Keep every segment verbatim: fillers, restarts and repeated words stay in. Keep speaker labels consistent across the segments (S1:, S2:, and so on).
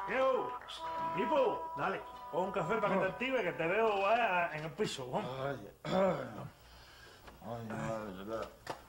S1: Viejo, tipo, dale, pon un café para que te active, que te veo vaya, en el piso. Vamos.
S2: Ay, ay, ay, madre, chequera.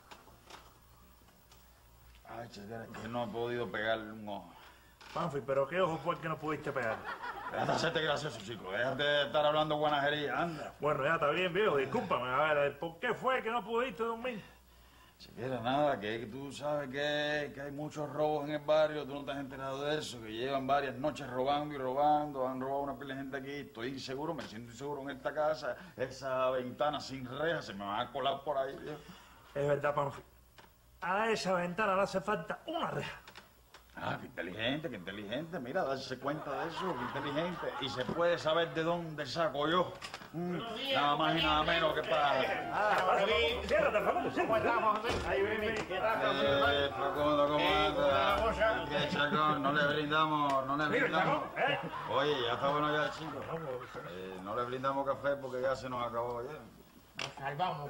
S2: Ay, chequera, es que no he podido pegarle un ojo.
S1: Panfi, pero ¿qué ojo fue el que no pudiste pegar?
S2: Déjate hacerte gracioso, chico. Déjate de estar hablando guanajería, anda.
S1: Bueno, ya está bien, viejo, discúlpame. A ver, ¿por qué fue que no pudiste dormir?
S2: Chequera, nada, que tú sabes que, que hay muchos robos en el barrio, tú no te has enterado de eso, que llevan varias noches robando y robando, han robado una pila de gente aquí, estoy inseguro, me siento inseguro en esta casa, esa ventana sin rejas, se me van a colar por ahí, viejo.
S1: Es verdad, Panfi. A esa ventana le hace falta una reja.
S2: Ah, qué inteligente, qué inteligente. Mira, darse cuenta de eso, qué inteligente. Y se puede saber de dónde saco yo. Mm, nada más y nada menos que para...
S1: Ah, ciérrate, Facundo, ciérrate.
S3: Ahí viene. ¿Qué tal,
S2: Eh, Facundo, ¿cómo anda? ¿Qué, Chacón? No le brindamos, no le
S1: Mira,
S2: brindamos...
S1: Chacón, ¿eh?
S2: Oye, ya está bueno ya, chicos. Eh, no le brindamos café porque ya se nos acabó ya.
S3: Nos salvamos,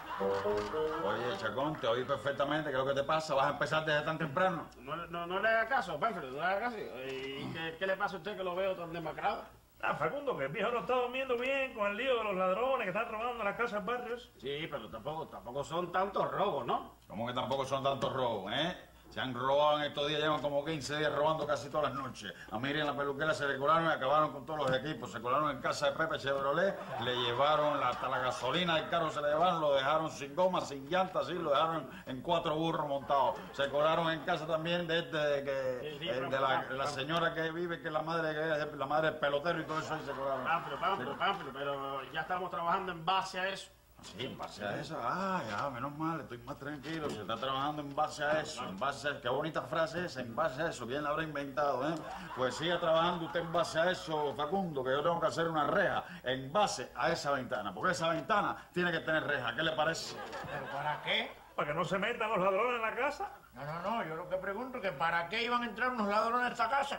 S2: Oye, Chacón, te oí perfectamente. ¿Qué es lo que te pasa? ¿Vas a empezar desde tan temprano?
S3: No, no, no le haga caso, Pánfilo, no le haga caso. ¿Y qué, qué le pasa a usted que lo veo tan demacrado?
S1: Ah, Facundo, que el viejo no está durmiendo bien con el lío de los ladrones que están robando las casas del barrio.
S3: Sí, pero tampoco, tampoco son tantos robos, ¿no?
S2: ¿Cómo que tampoco son tantos robos, eh? Se han robado en estos días, llevan como quince días robando casi todas las noches. A Miri en la peluquera se le colaron y acabaron con todos los equipos. Se colaron en casa de Pepe Chevrolet, le llevaron la, hasta la gasolina del carro, se le llevaron, lo dejaron sin goma, sin llantas, así, lo dejaron en cuatro burros montados. Se colaron en casa también de este, de, que,
S3: Sí, sí,
S2: eh,
S3: pero-
S2: de la, de la señora que vive, que es la madre, que es la madre del pelotero y todo eso, ahí se colaron.
S3: Pánfilo, Pánfilo, Pánfilo, pero ya estamos trabajando en base a eso.
S2: Sí, en base a eso, ah, ya, menos mal, estoy más tranquilo, se está trabajando en base a eso, en base a, qué bonita frase es, en base a eso, bien la habrá inventado, ¿eh? Pues siga trabajando usted en base a eso, Facundo, que yo tengo que hacer una reja en base a esa ventana, porque esa ventana tiene que tener reja, ¿qué le parece?
S3: ¿Pero para qué?
S1: Para que no se metan los ladrones en la casa.
S3: No, no, no, yo lo que pregunto es que ¿para qué iban a entrar unos ladrones a esta casa?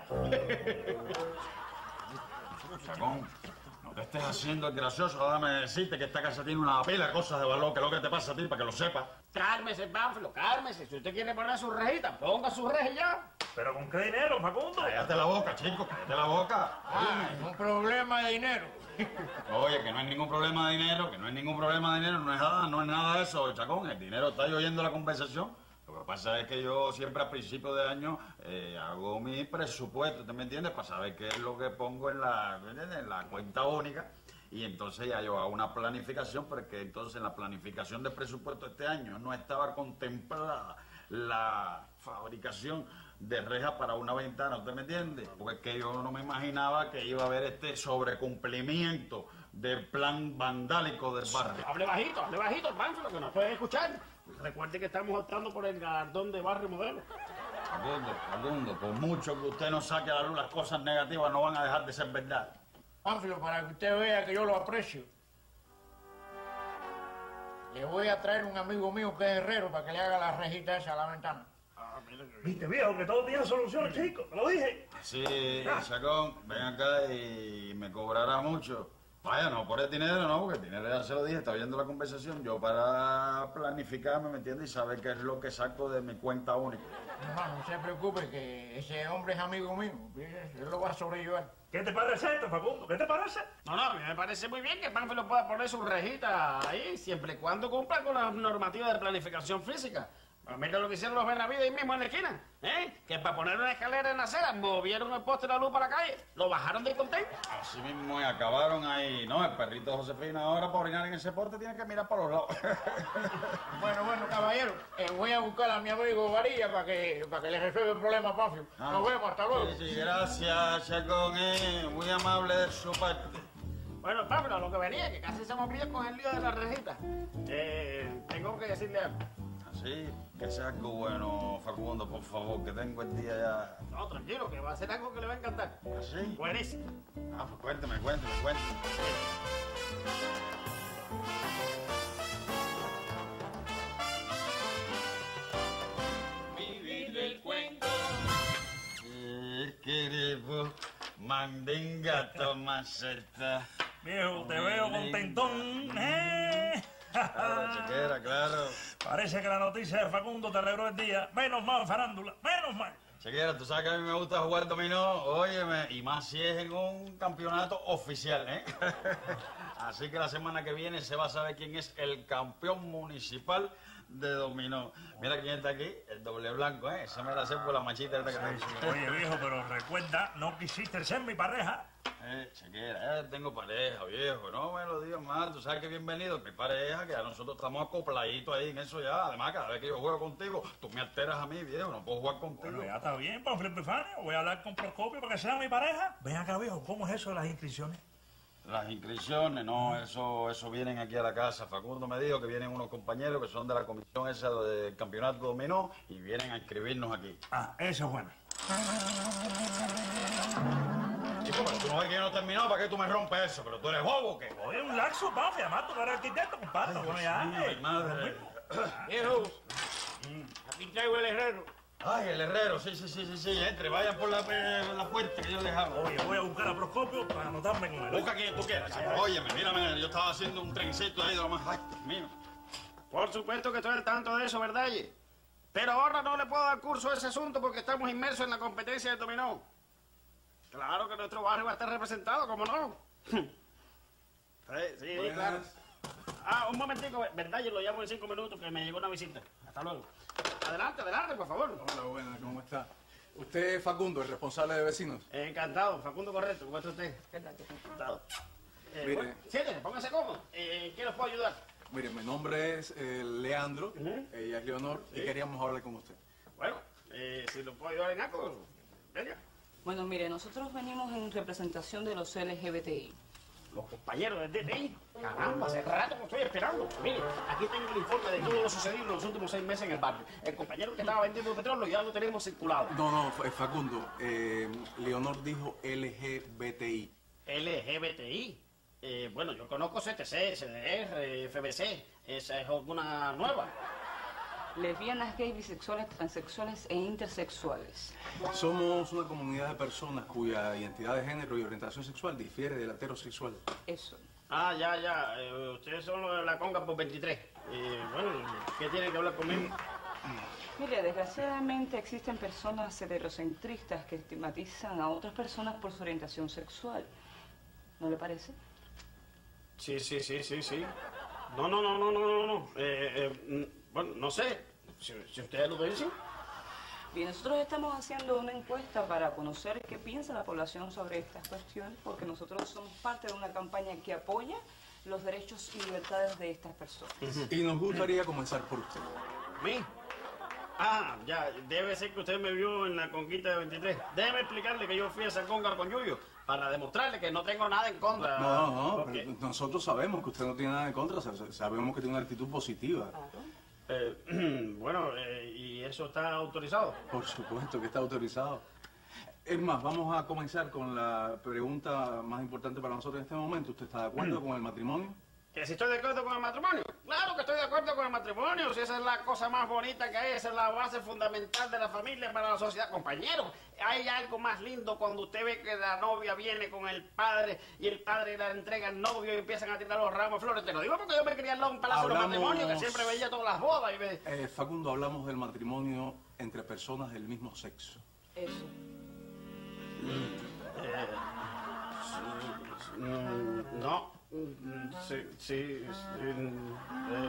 S2: Chacón, no te estés haciendo el gracioso, déjame decirte que esta casa tiene una pila de cosas de valor, que es lo que te pasa a ti, para que lo sepas.
S3: Cálmese, Pánfilo, cálmese. Si usted quiere poner su rejita, ponga su reja ya.
S1: ¿Pero con qué dinero, Facundo?
S2: Cállate la boca, chico, cállate la boca.
S3: Ah, es un problema de dinero.
S2: Oye, que no hay ningún problema de dinero, que no hay ningún problema de dinero, no es nada, no es nada de eso, Chacón. El dinero, ¿estás oyendo la conversación? Lo que pasa es que yo siempre a principio de año eh, hago mi presupuesto, ¿te me entiendes? Para saber qué es lo que pongo en la, en la cuenta única. Y entonces ya yo hago una planificación, porque entonces en la planificación del presupuesto este año no estaba contemplada la fabricación de rejas para una ventana, ¿usted me entiende? Porque es que yo no me imaginaba que iba a haber este sobrecumplimiento del plan vandálico del barrio.
S3: Hable bajito, hable bajito, Pánfilo, que nos pueden escuchar. Recuerde que estamos optando por el galardón de barrio modelo.
S2: Facundo, Facundo, por mucho que usted no saque a la luz las cosas negativas, no van a dejar de ser verdad.
S3: Pánfilo, para que usted vea que yo lo aprecio, le voy a traer un amigo mío que es herrero para que le haga la rejita esa a la ventana. Ah, mira que bien.
S1: Viste, viejo, que todo tiene solución, chico. Te lo dije.
S2: Sí, Chacón, ven acá y me cobrará mucho. Vaya, no por el dinero, no, porque el dinero ya se lo dije, está oyendo la conversación. Yo para planificarme, ¿me entiendes? Y saber qué es lo que saco de mi cuenta única.
S3: No, no se preocupe, que ese hombre es amigo mío. Yo lo voy a sobrellevar.
S1: ¿Qué te parece esto, Facundo? ¿Qué te parece?
S3: No, no, a mí me parece muy bien que Pánfilo pueda poner su rejita ahí, siempre y cuando cumpla con las normativas de planificación física. Pero mira lo que hicieron los Benavides ahí mismo en la esquina, ¿eh? Que para poner una escalera en la acera movieron el poste de la luz para la calle, lo bajaron del contén.
S2: Así mismo y acabaron ahí, ¿no? El perrito Josefina ahora para orinar en ese porte tiene que mirar para los lados.
S3: Bueno, bueno, caballero, eh, voy a buscar a mi amigo Varilla para que, para que le resuelva el problema a Pánfilo.
S2: Ah.
S3: Nos vemos, hasta luego.
S2: Sí, sí, gracias, Chacón, eh. Muy amable de su parte.
S3: Bueno, Pánfilo, lo que venía, que casi se me olvidó con el lío de la rejita. Eh, tengo que decirle algo.
S2: Así, que sea algo bueno, Facundo, por favor, que tengo el día ya.
S3: No, tranquilo, que va a ser algo que le va a encantar.
S2: ¿Así?
S3: Buenísimo.
S2: Ah, pues cuéntame, cuéntame, cuéntame.
S4: Vivir el cuento.
S2: Eh, querido, mandinga, toma esta.
S1: Viejo, te veo contentón, ¿eh?
S2: Claro, chequera, claro.
S1: Parece que la noticia de Facundo te alegró el día. Menos mal, farándula, menos mal.
S2: Chequera, tú sabes que a mí me gusta jugar dominó, óyeme, y más si es en un campeonato oficial, ¿eh? Así que la semana que viene se va a saber quién es el campeón municipal de dominó. Mira quién está aquí, el doble blanco, ¿eh? Esa me la sé por la machita esta que tengo.
S1: Sí, sí. Oye, viejo, pero recuerda, no quisiste ser mi pareja.
S2: Eh, chequera, eh, tengo pareja, viejo, no me lo digas más. Tú sabes que bienvenido, mi pareja, que ya nosotros estamos acopladitos ahí en eso ya. Además, cada vez que yo juego contigo, tú me alteras a mí, viejo, no puedo jugar contigo.
S1: Bueno, ya está bien, Panfilo Epifanio. Voy a hablar con Procopio para que sea mi pareja. Ven acá, viejo, ¿cómo es eso de las inscripciones?
S2: Las inscripciones, no, eso, eso vienen aquí a la casa. Facundo me dijo que vienen unos compañeros que son de la comisión esa del campeonato dominó y vienen a inscribirnos aquí.
S1: Ah, eso es bueno.
S2: Chico, pero tú no ves que yo no he terminado, ¿para qué tú me rompes eso? ¿Pero tú eres bobo o qué?
S1: Oye, un laxo, Panfi, además tú no eres arquitecto, compadre. Bueno, ya,
S2: Ay,
S1: eh,
S2: mi madre.
S3: Viejo, aquí traigo el herrero.
S2: Ay, el herrero, sí, sí, sí, sí, sí, entre, vayan por la, eh, la puerta que yo les hago.
S1: Oye, voy a buscar a Procopio para anotarme con él.
S2: Busca quien tú quieras, chico. Óyeme, mírame, yo estaba haciendo un trencito ahí de lo más... Ay, Dios mío.
S3: Por supuesto que estoy al tanto de eso, ¿verdad? Ye? Pero ahora no le puedo dar curso a ese asunto porque estamos inmersos en la competencia de dominó. Claro que nuestro barrio va a estar representado, ¿cómo no? Sí, sí,
S4: Buenas.
S3: claro. Ah, un momentico, ¿verdad? Yo lo llamo en cinco minutos que me llegó una visita. Hasta luego. Adelante, adelante, por favor.
S4: Hola, buenas, ¿cómo está? Usted es Facundo, el responsable de vecinos.
S3: Eh, encantado, Facundo Correcto. ¿Cómo está usted? Encantado. Eh,
S4: Mire.
S3: bueno, siéntese, póngase cómodo. Eh, ¿Qué los puedo ayudar?
S4: Mire, mi nombre es eh, Leandro,
S3: Ujú.
S4: ella es Leonor,
S3: Sí.
S4: y queríamos hablar con usted.
S3: Bueno, eh, si lo puedo ayudar en algo, venga.
S5: Bueno, mire, nosotros venimos en representación de los L G B T I.
S3: Los compañeros del D T I. Caramba, hace rato que estoy esperando. Mire, aquí tengo el informe de todo lo sucedido en los últimos seis meses en el barrio. El compañero que estaba vendiendo petróleo ya lo tenemos circulado.
S4: No, no, Fa- Facundo, eh, Leonor dijo L G B T I.
S3: L G B T I. Eh, bueno, yo conozco C T C, C D R, F B C. Esa es alguna nueva.
S5: Lesbianas, gays, bisexuales, transexuales e intersexuales.
S4: Somos una comunidad de personas cuya identidad de género y orientación sexual difiere de la heterosexual.
S5: Eso.
S3: Ah, ya, ya. Eh, ustedes son los de la conga por veintitrés. Eh, bueno, ¿qué tienen que hablar conmigo?
S5: Mire, desgraciadamente existen personas heterocentristas que estigmatizan a otras personas por su orientación sexual. ¿No le parece?
S3: Sí, sí, sí, sí, sí. No, no, no, no, no, no, no. Eh, eh, mm, bueno, no sé. Si, si ustedes lo dicen.
S5: Bien, nosotros estamos haciendo una encuesta para conocer qué piensa la población sobre estas cuestiones, porque nosotros somos parte de una campaña que apoya los derechos y libertades de estas personas.
S4: Y nos gustaría comenzar por usted.
S3: ¿Mí? Ah, ya, debe ser que usted me vio en la conquista de veintitrés. Déjeme explicarle que yo fui a esa conga con Yuyo para demostrarle que no tengo nada en contra.
S4: No, no,
S3: Ok.
S4: pero nosotros sabemos que usted no tiene nada en contra, sa- sabemos que tiene una actitud positiva.
S3: Eh, bueno, eh, ¿y eso está autorizado?
S4: Por supuesto que está autorizado. Es más, vamos a comenzar con la pregunta más importante para nosotros en este momento. ¿Usted está de acuerdo con el matrimonio?
S3: ¿Que si estoy de acuerdo con el matrimonio? Claro que estoy de acuerdo con el matrimonio. Si esa es la cosa más bonita que hay, esa es la base fundamental de la familia para la sociedad. Compañero, hay algo más lindo cuando usted ve que la novia viene con el padre y el padre la entrega al novio y empiezan a tirar los ramos de flores. Te lo digo porque yo me crié al lado de un palacio de los
S4: Hablamos-
S3: matrimonios que siempre veía todas las bodas y me...
S4: Eh, Facundo, hablamos del matrimonio entre personas del mismo sexo.
S5: Eso.
S3: Mm, no. Mm, Sí, sí, sí, mm, eh,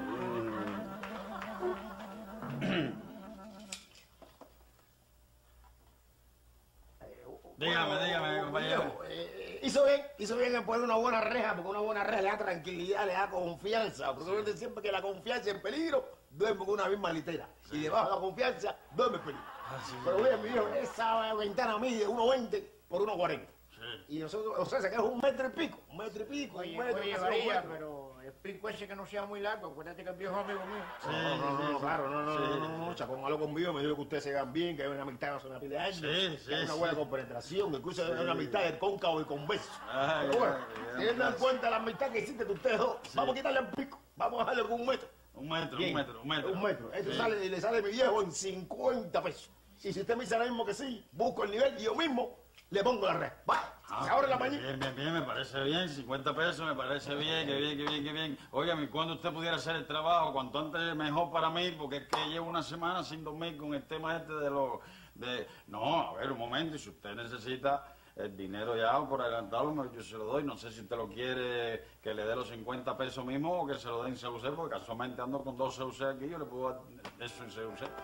S2: Dígame, dígame, compañero.
S6: Viejo, eh, hizo bien, hizo bien en poner una buena reja, porque una buena reja le da tranquilidad, le da confianza. Porque uno dice siempre que la confianza en peligro, duerme con una misma litera. Y debajo de la confianza, duerme en peligro. Pero bien, mi viejo, esa ventana mide uno veinte por uno cuarenta. Y nosotros, o sea, se queda un metro y pico, un metro y pico,
S7: Oye,
S6: un metro,
S7: oye,
S6: casi dos
S7: María,
S6: metros.
S7: pero el pico ese que no sea muy largo, acuérdate que es viejo amigo mío.
S6: No, no, no, no, claro, no, no, no, no, no, Chacón, hablo conmigo, me dijo que ustedes se vean bien, que hay una amistad hace una pila de años,
S2: Sí, sí,
S6: que hay una
S2: sí.
S6: buena compenetración, que incluso hay una amistad de cóncavo y convexo.
S2: Ay,
S6: Pero bueno,
S2: ay, ay,
S6: teniendo en
S2: ay.
S6: cuenta la amistad que existe de ustedes dos, vamos a quitarle el pico, vamos a dejarle con un metro.
S2: Un metro,
S6: Bien,
S2: un metro, un metro.
S6: Un metro. Esto
S2: Sí.
S6: sale, y le sale a mi viejo en cincuenta pesos. Y si usted me dice ahora mismo que sí, busco el nivel y yo mismo le pongo la reja. Vaya,
S2: Ah,
S6: se abre la
S2: bien,
S6: mañana.
S2: Bien, bien, bien, me parece bien. cincuenta pesos me parece bien, que bien, que bien, que bien. Óigame, cuando usted pudiera hacer el trabajo, cuanto antes mejor para mí, porque es que llevo una semana sin dormir con el tema este de los... De... No, a ver, un momento, y si usted necesita el dinero ya por adelantado, me- yo se lo doy. No sé si usted lo quiere que le dé los cincuenta pesos mismo o que se lo dé en C U C, porque casualmente ando con dos C U C aquí, yo le puedo dar eso en C U C.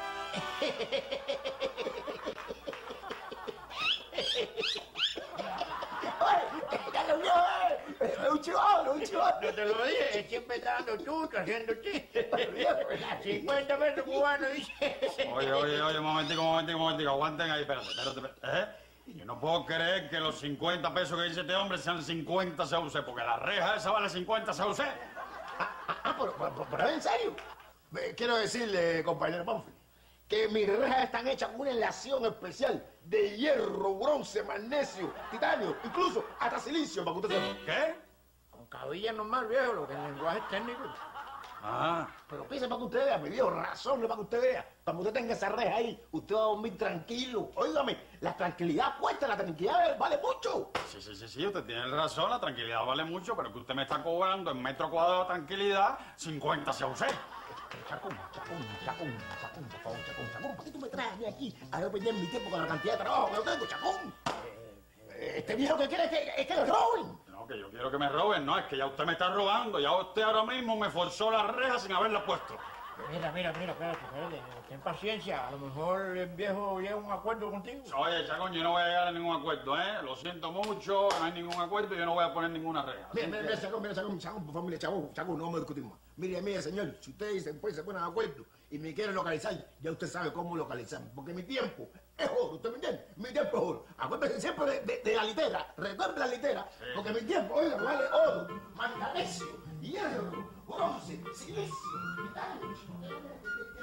S6: ¡Ya lo vio, eh! ¡Es un chivado, un chivado!
S7: No te lo dije, él siempre está dando chucho, haciendo chistes. cincuenta pesos cubanos, dice.
S2: Oye, oye, oye, un momentico, un momentico, un momentico, aguanten ahí, espérate, espérate, espérate. ¿Eh? Yo no puedo creer que los cincuenta pesos que dice este hombre sean cincuenta C U C, porque la reja esa vale cincuenta C U C.
S6: Ah, pero, pero, pero, ¿en serio? Eh, Quiero decirle, compañero Pánfilo, que mis rejas están hechas con una enlación especial de hierro, bronce, magnesio, titanio, incluso hasta silicio, para que usted sepa.
S2: ¿Qué?
S7: Con cabilla normal, viejo, lo que en lenguaje técnico.
S2: Ah,
S6: Pero piense para que usted vea, mi viejo, razón para que usted vea. Cuando usted tenga esa reja ahí, usted va a dormir tranquilo. Óigame, la tranquilidad cuesta, la tranquilidad vale mucho.
S2: sí, sí, sí, sí, usted tiene razón, la tranquilidad vale mucho, pero que usted me está cobrando en metro cuadrado de tranquilidad cincuenta C U C.
S6: Chacón, chacón, chacón, chacón, por favor, chacón, chacón. ¿Por qué tú me traes a mí aquí a yo perder mi tiempo con la cantidad de trabajo que yo tengo, chacón? Eh, Este viejo que quiere es que, es que lo roben.
S2: No, que yo quiero que me roben, no, es que ya usted me está robando, ya usted ahora mismo me forzó la reja sin haberla puesto.
S7: Mira, mira, mira, espérate, espérate. Ten paciencia, a lo mejor el viejo llega a un acuerdo contigo.
S2: Oye, Chacón, yo no voy a llegar a ningún acuerdo, ¿eh? Lo siento mucho, no hay ningún acuerdo y yo no voy a poner ninguna reja.
S6: Mira,
S2: Así
S6: mira,
S2: que-
S6: mira, chacón, mira, chacón, chacón, por favor, mire, chacón, chacón, no vamos a discutir más. Mire, mire, señor, si ustedes dicen, pues, se ponen de acuerdo y me quieren localizar, ya usted sabe cómo localizarme, porque mi tiempo es oro, ¿usted me entiende? Mi tiempo es oro. Acuérdese siempre de, de, de la litera, recuerde la litera, porque mi tiempo, oiga, vale oro, magnesio, hierro, bronce, silicio, titanio.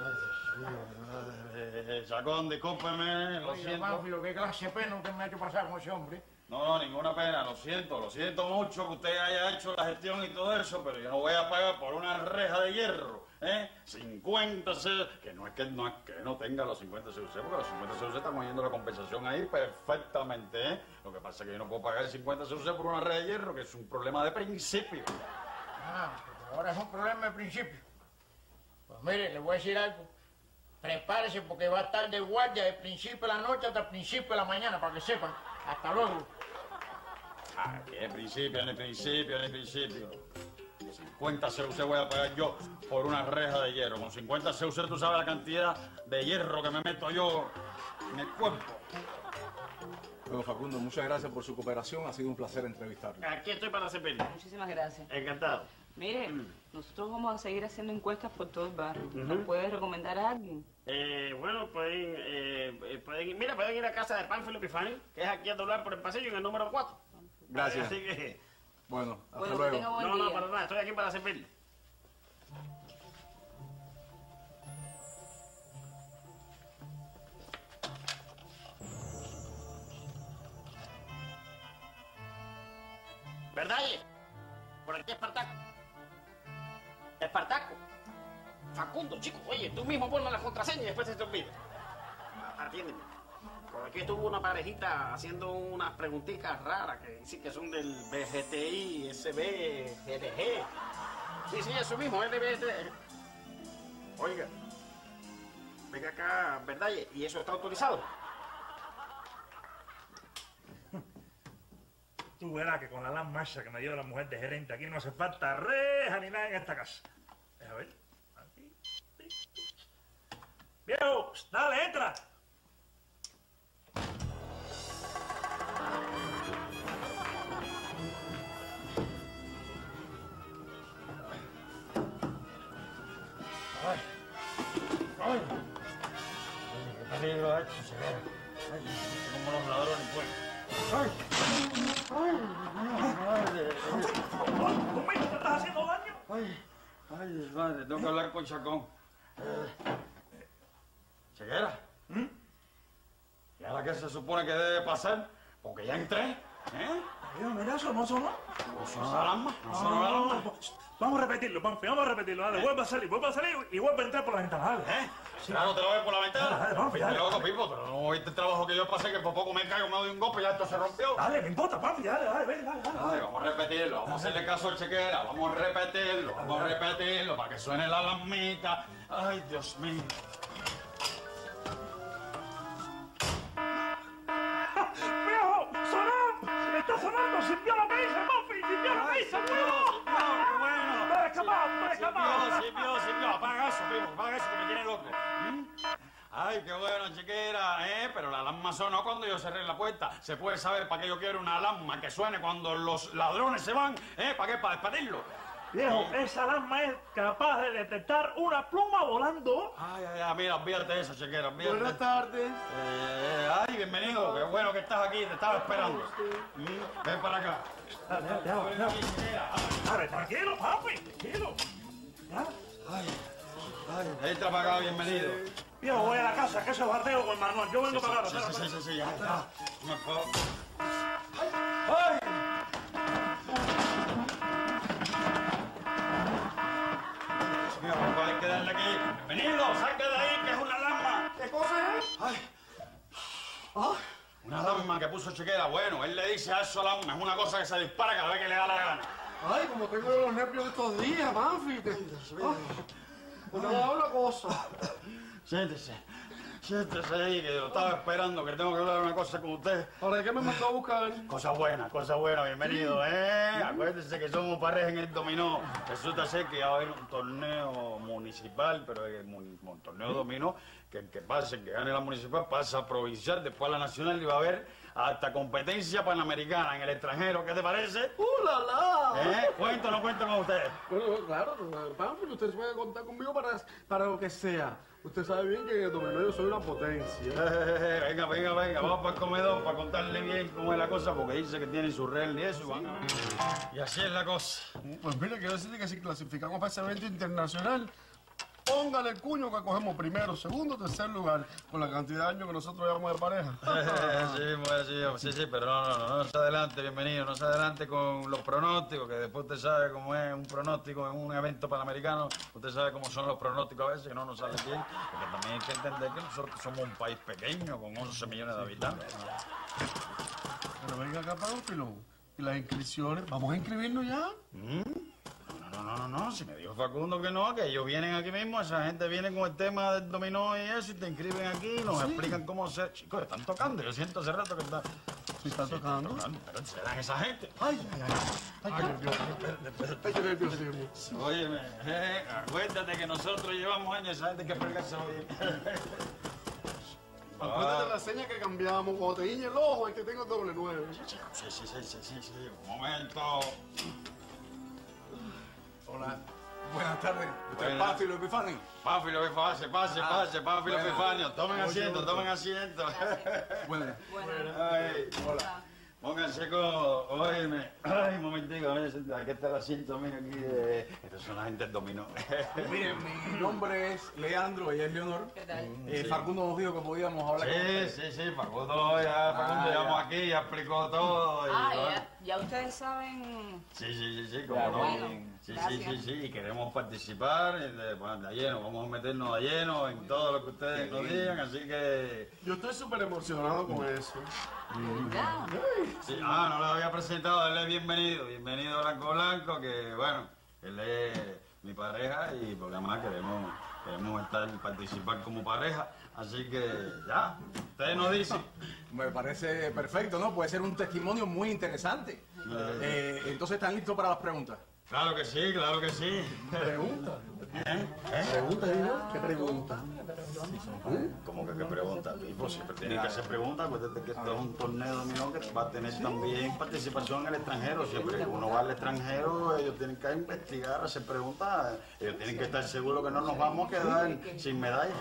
S2: Eh, eh, Chacón, discúlpeme, lo
S7: Oye,
S2: siento.
S7: Pánfilo, qué clase de pena que me ha hecho pasar con ese hombre.
S2: No, no, ninguna pena, lo siento, lo siento mucho que usted haya hecho la gestión y todo eso, pero yo no voy a pagar por una reja de hierro, ¿eh? cincuenta C U C, que no es que no, es que no tenga los cincuenta C U C, porque los cincuenta C U C estamos yendo la compensación ahí perfectamente, ¿eh? Lo que pasa es que yo no puedo pagar cincuenta C U C por una reja de hierro, que es un problema de principio.
S7: Ah, porque ahora es un problema de principio. Pues mire, le voy a decir algo. Prepárese porque va a estar de guardia de principio de la noche hasta el principio de la mañana, para que sepan. Hasta luego.
S2: Ah, que en principio, en el principio, en el principio. cincuenta C U C voy a pagar yo por una reja de hierro. Con cincuenta C U C tú sabes la cantidad de hierro que me meto yo en el cuerpo.
S4: Bueno, Facundo, muchas gracias por su cooperación. Ha sido un placer entrevistarlo.
S3: Aquí estoy para servirle.
S5: Muchísimas gracias.
S3: Encantado.
S5: Mire, nosotros vamos a seguir haciendo encuestas por todo el barrio. ¿Nos puede recomendar a alguien?
S3: Eh, bueno, pueden, eh, eh, pueden ir, mira, pueden ir a casa de Pánfilo Epifani, que es aquí a doblar por el pasillo en el número cuatro.
S4: Gracias.
S3: Así que,
S4: Bueno, hasta
S5: Bueno, que
S4: luego.
S5: tenga buen
S3: no, no,
S5: día.
S3: para nada, estoy aquí para servirle. ¿Verdad? Ye? Por aquí Espartaco. Espartaco. Facundo, chico, oye, tú mismo ponme la contraseña y después se te olvida. Atiéndeme. Por aquí estuvo una parejita haciendo unas preguntitas raras que dicen que son del B G T I, S B, G D G. Sí, sí, eso mismo, L B T. Oiga, venga acá, ¿verdad? ¿Y eso está autorizado?
S1: Tú verás que con la gran marcha que me dio la mujer de gerente aquí no hace falta reja ni nada en esta casa. Deja ver. Aquí. Viejo, dale, entra.
S2: ¡Ay! ¡Qué peligro ha hecho, Severa! ¡Ay! Como los ladrones, pues. ¡Ay! ¡Ay!
S1: ¿Tú mismo te estás haciendo daño?
S2: ¡Ay! ¡Ay, madre! Tengo que hablar con Chacón. ¿Cheguera? ¿Y ahora qué se supone que debe pasar? Porque ya entré, ¿eh?
S1: Mira, mira, eso no sonó.
S2: ¿No sonó la alarma? ¿No sonó la alarma?
S1: Vamos a repetirlo, Panfi, vamos a repetirlo. Dale, vuelve a salir, vuelve a salir y vuelve a entrar por la ventana, dale.
S2: ¿Eh? Claro, te lo ves por la ventana.
S1: Dale, dale, Panfi, dale.
S2: Loco, Pipo, pero no viste el trabajo que yo pasé, que por poco me caigo, me doy un golpe y ya esto se rompió.
S1: Dale, no importa, Panfi, dale, dale, ven, dale, dale.
S2: Ay, vamos a repetirlo, vamos a hacerle caso al chequera, vamos a repetirlo, vamos a repetirlo para que suene la alarmita. Ay, Dios mío.
S1: ¡Viejo! ¡Sonó! ¡Está sonando! ¡Sintió lo que dice, Panfi! ¡Sintió lo que dice, huevo!
S2: qué bueno.
S1: ¡Me he escapado, me he escapado!
S2: Sí, vio, sí, vio. Apaga eso, Pipo, apaga eso que me tiene loco. ¿Mm? Ay, qué bueno, chiquera, ¿eh? Pero la alarma sonó cuando yo cerré la puerta. ¿Se puede saber para qué yo quiero una alarma que suene cuando los ladrones se van? ¿Eh? ¿Para qué? ¿Para despedirlo?
S1: Viejo, esa alarma es capaz de detectar una pluma volando.
S2: Ay, ay, ay, mira, olvídate de eso, chiquera, olvídate.
S7: Buenas tardes.
S2: Eh, ay, bienvenido, qué bueno que estás aquí, te estaba esperando. Mm, ven para acá.
S1: Dale, dale, dale,
S2: Ven
S1: dale.
S2: aquí, chiquera.
S1: Dale, tranquilo, papi, tranquilo. ¿Ya?
S2: Ay, ay, entra para acá, bienvenido.
S1: Viejo, voy a la casa, que eso es bateo con Manuel. Yo vengo
S2: Sí,
S1: para acá.
S2: sí,
S1: espera,
S2: sí,
S1: espera.
S2: sí, sí, ya, ya. Me puedo- ¡Ay! Dios mío, papá, hay que darle aquí. Bienvenido, saca de ahí, que es una alarma.
S7: ¿Qué cosa es?
S2: Ay. Una alarma que puso Chequera. Bueno, él le dice a eso alarma. Es una cosa que se dispara cada vez que le da la gana.
S7: Ay, como tengo los nervios estos días, Manfi. Te... Ay, pues no da una cosa.
S2: Siéntese. Siéntese ahí, que lo estaba esperando, que tengo que hablar una cosa con usted.
S7: ¿Ahora qué me mandó a buscar?
S2: Cosa buena, cosa buena, bienvenido, ¿eh? Acuérdense que somos pareja en el dominó. Resulta ser que va a haber un torneo municipal, pero es un, un torneo dominó, que el que pase, el que gane la municipal, pasa a provincial, después a la nacional y va a haber hasta competencia panamericana en el extranjero. ¿Qué te parece?
S7: ¡Uh, la, la!
S2: ¿Eh? ¿Cuento o no cuento con usted?
S7: Bueno, claro, Manfi, usted puede contar conmigo para, para lo que sea. Usted sabe bien que en el dominó yo soy una potencia.
S2: Eh, venga, venga, venga, vamos para el comedor para contarle bien cómo es la cosa, porque dice que tiene su regla y eso, y van a ver. Y así es la cosa.
S7: Pues mire, quiero decirle que si clasificamos para ese evento internacional, póngale el cuño que cogemos primero, segundo, tercer lugar, con la cantidad de años que nosotros llevamos de pareja.
S2: sí, pues, sí, sí, sí, pero no, no, no, no se adelante, bienvenido, no se adelante con los pronósticos, que después usted sabe cómo es un pronóstico en un evento panamericano, usted sabe cómo son los pronósticos a veces, que no nos salen bien, porque también hay que entender que nosotros somos un país pequeño, con once millones de habitantes.
S7: Pero venga acá, Pánfilo, ¿y las inscripciones? ¿Vamos a inscribirnos ya?
S2: No, no, no, no, si me dijo Facundo que no, que ellos vienen aquí mismo, esa gente viene con el tema del dominó y eso, y te inscriben aquí, y nos explican cómo se... Chicos, están tocando, yo siento hace rato que están...
S7: Sí, está tocando.
S2: tocando, pero serán esa gente.
S7: Ay, ay, ay. Ay, qué nervioso. Ay, qué nerviosismo.
S2: Óyeme, eh, acuérdate que nosotros llevamos años, esa gente hay que explicarse bien.
S7: Acuérdate de la seña que cambiamos. Cuando te guiñe el ojo, es que tengo doble nueve.
S2: Sí, sí, sí, sí, sí, sí, un momento.
S4: Hola. Buenas tardes. ¿Usted es
S2: Buenas.
S4: Pánfilo Epifani?
S2: Pánfilo, pase, pase, pase, Pánfilo
S4: bueno.
S2: Epifanio. Tomen asiento, tomen asiento.
S4: Bueno.
S2: Ay,
S4: Hola.
S2: pónganse cómodos, óyeme. Ay, un momentico, mire, aquí está el asiento mío aquí de... Estos son la gente del dominó.
S4: Mire, mi nombre es Leandro, ella es Leonor.
S5: ¿Qué tal?
S4: Eh, Facundo nos dijo que podíamos hablar con
S2: Sí,
S4: usted.
S2: sí, sí, Facundo, ya, Facundo,
S4: Ah,
S2: llegamos
S4: ya.
S2: aquí, ya explicó todo. Y,
S5: Ah,
S2: bueno.
S5: ya, ya ustedes saben.
S2: Sí, sí, sí, sí, como
S4: Ya,
S2: no.
S5: bueno,
S2: Sí, sí,
S5: gracias.
S2: sí, sí, y queremos participar y de, bueno, de lleno, vamos a meternos de lleno en todo lo que ustedes nos digan, así que...
S7: Yo estoy súper emocionado con eso.
S5: Ya.
S2: Sí, ah, no lo había presentado, él es bienvenido, bienvenido Blanco Blanco, que bueno, él es mi pareja y porque además queremos, queremos estar, participar como pareja, así que ya, ustedes nos dicen.
S4: Me parece perfecto, ¿no? Puede ser un testimonio muy interesante. Eh, entonces, ¿están listos para las preguntas?
S2: Claro que sí, claro que sí.
S7: Pregunta.
S2: ¿Eh? ¿Eh?
S7: Pregunta, Dino. ¿Qué pregunta?
S2: ¿Cómo que qué pregunta? Tipo, siempre tienen que hacer preguntas. Acuérdate que esto es un torneo dominó que va a tener también participación en el extranjero. Siempre que uno va al extranjero, ellos tienen que investigar, hacer preguntas. Ellos tienen que estar seguros que no nos vamos a quedar sin medalla.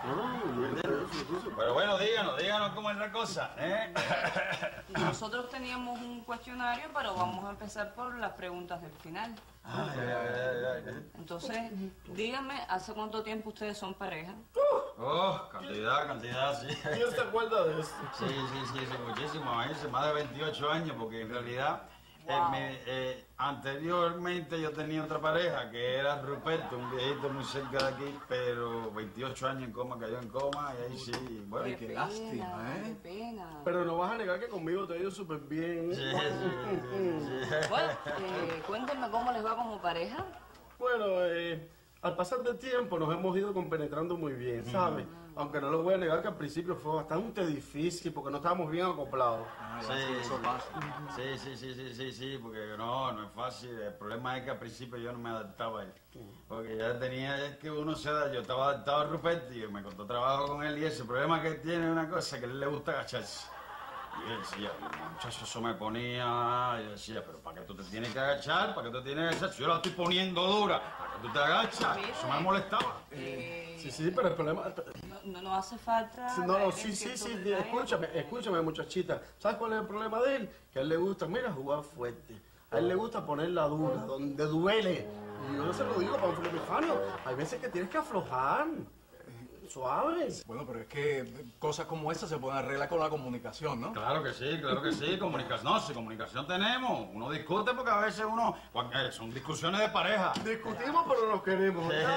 S2: Pero bueno, díganos, díganos cómo es la cosa, ¿eh?
S5: Nosotros teníamos un cuestionario, pero vamos a empezar por las preguntas del final.
S2: Ay, ay, ay, ay.
S5: Entonces, díganme, ¿hace cuánto tiempo ustedes son pareja?
S2: Oh, cantidad, cantidad, sí.
S7: ¿Quién se acuerda de esto?
S2: Sí, sí, sí, sí, muchísimo, hace más de veintiocho años, porque en realidad Eh, me- eh, anteriormente yo tenía otra pareja que era Ruperto, un viejito muy cerca de aquí, pero veintiocho años en coma, cayó en coma y ahí sí, bueno.
S4: Ay, qué lástima, ¿eh?
S5: Qué pena.
S3: Pero no vas a negar que conmigo te ha ido súper bien.
S2: Sí, sí, sí, sí.
S5: Bueno, eh, cuéntenme cómo les va como pareja.
S3: Bueno, eh, al pasar del tiempo nos hemos ido compenetrando muy bien, ¿sabes? Aunque no les voy a negar que al principio fue bastante difícil porque no estábamos bien acoplados.
S4: Ay,
S2: Sí,
S4: así, eso pasa.
S2: sí, sí, sí, sí, sí, sí, porque no, no es fácil. El problema es que al principio yo no me adaptaba a él. Porque ya tenía, es que uno se da, yo estaba adaptado a Ruperto y me costó trabajo con él y ese problema que tiene es una cosa, que a él le gusta agacharse. Y yo decía, muchacho, eso me ponía, y yo decía, pero ¿para qué tú te tienes que agachar? ¿Para qué tú tienes que agachar? Si yo la estoy poniendo dura, ¿para qué tú te agachas? Eso me molestaba.
S5: Eh,
S3: Sí, sí, pero el problema...
S5: no, no, no hace falta.
S3: Sí, No, no,
S5: caer
S3: sí,
S5: en
S3: sí, sí,
S5: ciertos
S3: sí,
S5: detalles,
S3: escúchame,
S5: porque-
S3: escúchame, muchachita. ¿Sabes cuál es el problema de él? Que a él le gusta, mira, jugar fuerte. A él le gusta ponerla dura, donde duele. Y yo no se lo digo, Pánfilo Epifanio. Hay veces que tienes que aflojar. Suave.
S4: Bueno, pero es que cosas como esas se pueden arreglar con la comunicación, ¿no?
S2: Claro que sí, claro que sí, comunicación. No, si comunicación tenemos. Uno discute porque a veces uno, cuan- eh, son discusiones de pareja.
S3: Discutimos, pero nos queremos. ¿verdad?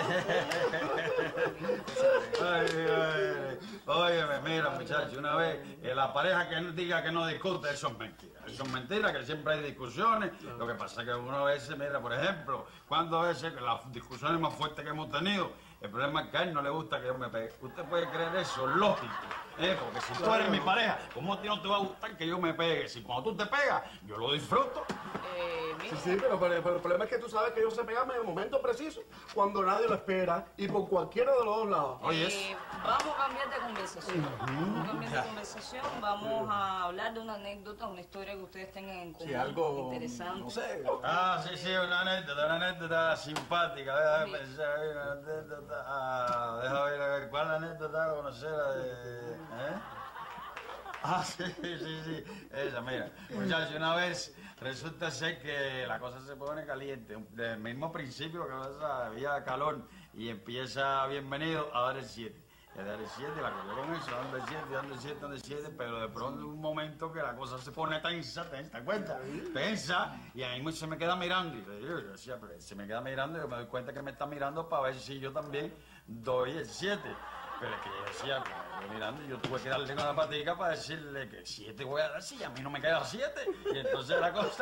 S2: Ay, ay, óyeme, mira, muchacho, una vez, eh, la pareja que diga que no discute, eso es mentira. Eso es mentira, que siempre hay discusiones. Lo que pasa es que uno a veces, mira, por ejemplo, cuando a veces las discusiones más fuertes que hemos tenido, el problema es que a él no le gusta que yo me pegue. Usted puede creer eso, lógico. ¿eh? Porque si tú eres mi pareja, ¿cómo a ti no te va a gustar que yo me pegue? Si cuando tú te pegas, yo lo disfruto.
S5: Eh, mira,
S3: Sí, sí, pero, pero- pero el problema es que tú sabes que ellos se pegan en el momento preciso, cuando nadie lo espera y por cualquiera de los dos lados.
S2: Oye,
S5: eh, vamos a cambiar de conversación. Vamos a cambiar de conversación. Vamos a hablar de una anécdota, una historia que ustedes tengan en común.
S4: Sí, algo,
S5: interesante.
S4: no sé.
S2: Ah, sí, sí, una anécdota, una anécdota simpática. Déjame
S5: Sí.
S2: pensar, hay una anécdota. Ah, déjame ver, a ver, ¿cuál anécdota conocer la de. ¿Eh? Ah, sí, sí, sí. Esa, mira. Muchachos, una vez resulta ser que la cosa se pone caliente. Desde el mismo principio que pasa, había calor y empieza bienvenido a dar el siete. Y a dar el siete, la cogió con eso, dando el siete, dando el siete, dando el siete, pero de pronto un momento que la cosa se pone tensa, tensa, ¿te cuenta? Tensa, y ahí me- se me queda mirando. Y yo, yo decía, pero se me queda mirando y yo me doy cuenta que me está mirando para ver si yo también doy el siete. Pero es que yo decía, yo mirando, y yo tuve que darle con la patica para decirle que siete voy a dar, si a mí no me queda siete. Y entonces la cosa.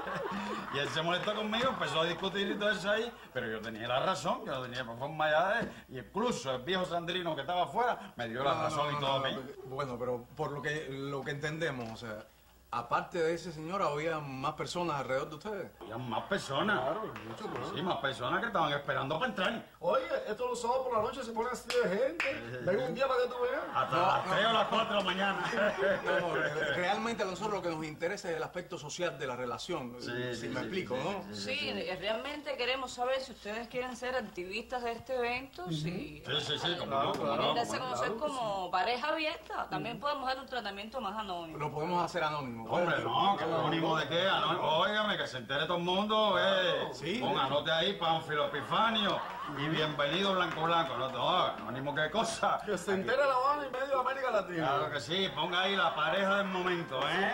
S2: Y él se molestó conmigo, empezó a discutir y todo eso ahí, pero yo tenía la razón, yo tenía forma ya de. Y incluso el viejo sandrino que estaba afuera me dio la
S4: No,
S2: razón
S4: no,
S2: y
S4: no,
S2: todo
S4: no,
S2: a mí.
S4: no, Bueno, pero por lo que, lo que entendemos, o sea, aparte de ese señor, había más personas alrededor de ustedes.
S2: Había más personas.
S3: Claro, mucho más.
S2: Sí, más personas que estaban esperando para entrar.
S3: Oye, esto los sábados por la noche se pone así de gente. Ven un día para que tú veas.
S2: Hasta las tres o las cuatro de la mañana.
S4: No, no, re- realmente a nosotros lo que nos interesa es el aspecto social de la relación.
S2: Sí,
S4: si
S2: sí,
S4: me
S2: sí,
S4: explico,
S2: sí,
S4: ¿no?
S2: sí,
S5: Sí, eh, realmente queremos saber si ustedes quieren ser activistas de este evento, si
S2: Sí, sí, sí, como
S3: Claro,
S2: no, como
S3: claro.
S2: no.
S5: darse a
S2: como no.
S5: conocer como pareja abierta. También podemos dar un tratamiento más anónimo.
S4: Lo podemos hacer anónimo.
S2: Hombre, no, que anónimo de qué, anónimo. Óigame, que se entere todo el mundo, eh.
S4: Sí.
S2: Pon anote ahí, Pánfilo Epifanio. Y bienvenido Blanco Blanco. No, no, anónimo qué cosa.
S3: Que se entere La Habana y medio de América Latina.
S2: Claro que sí, ponga ahí la pareja del momento, ¿eh?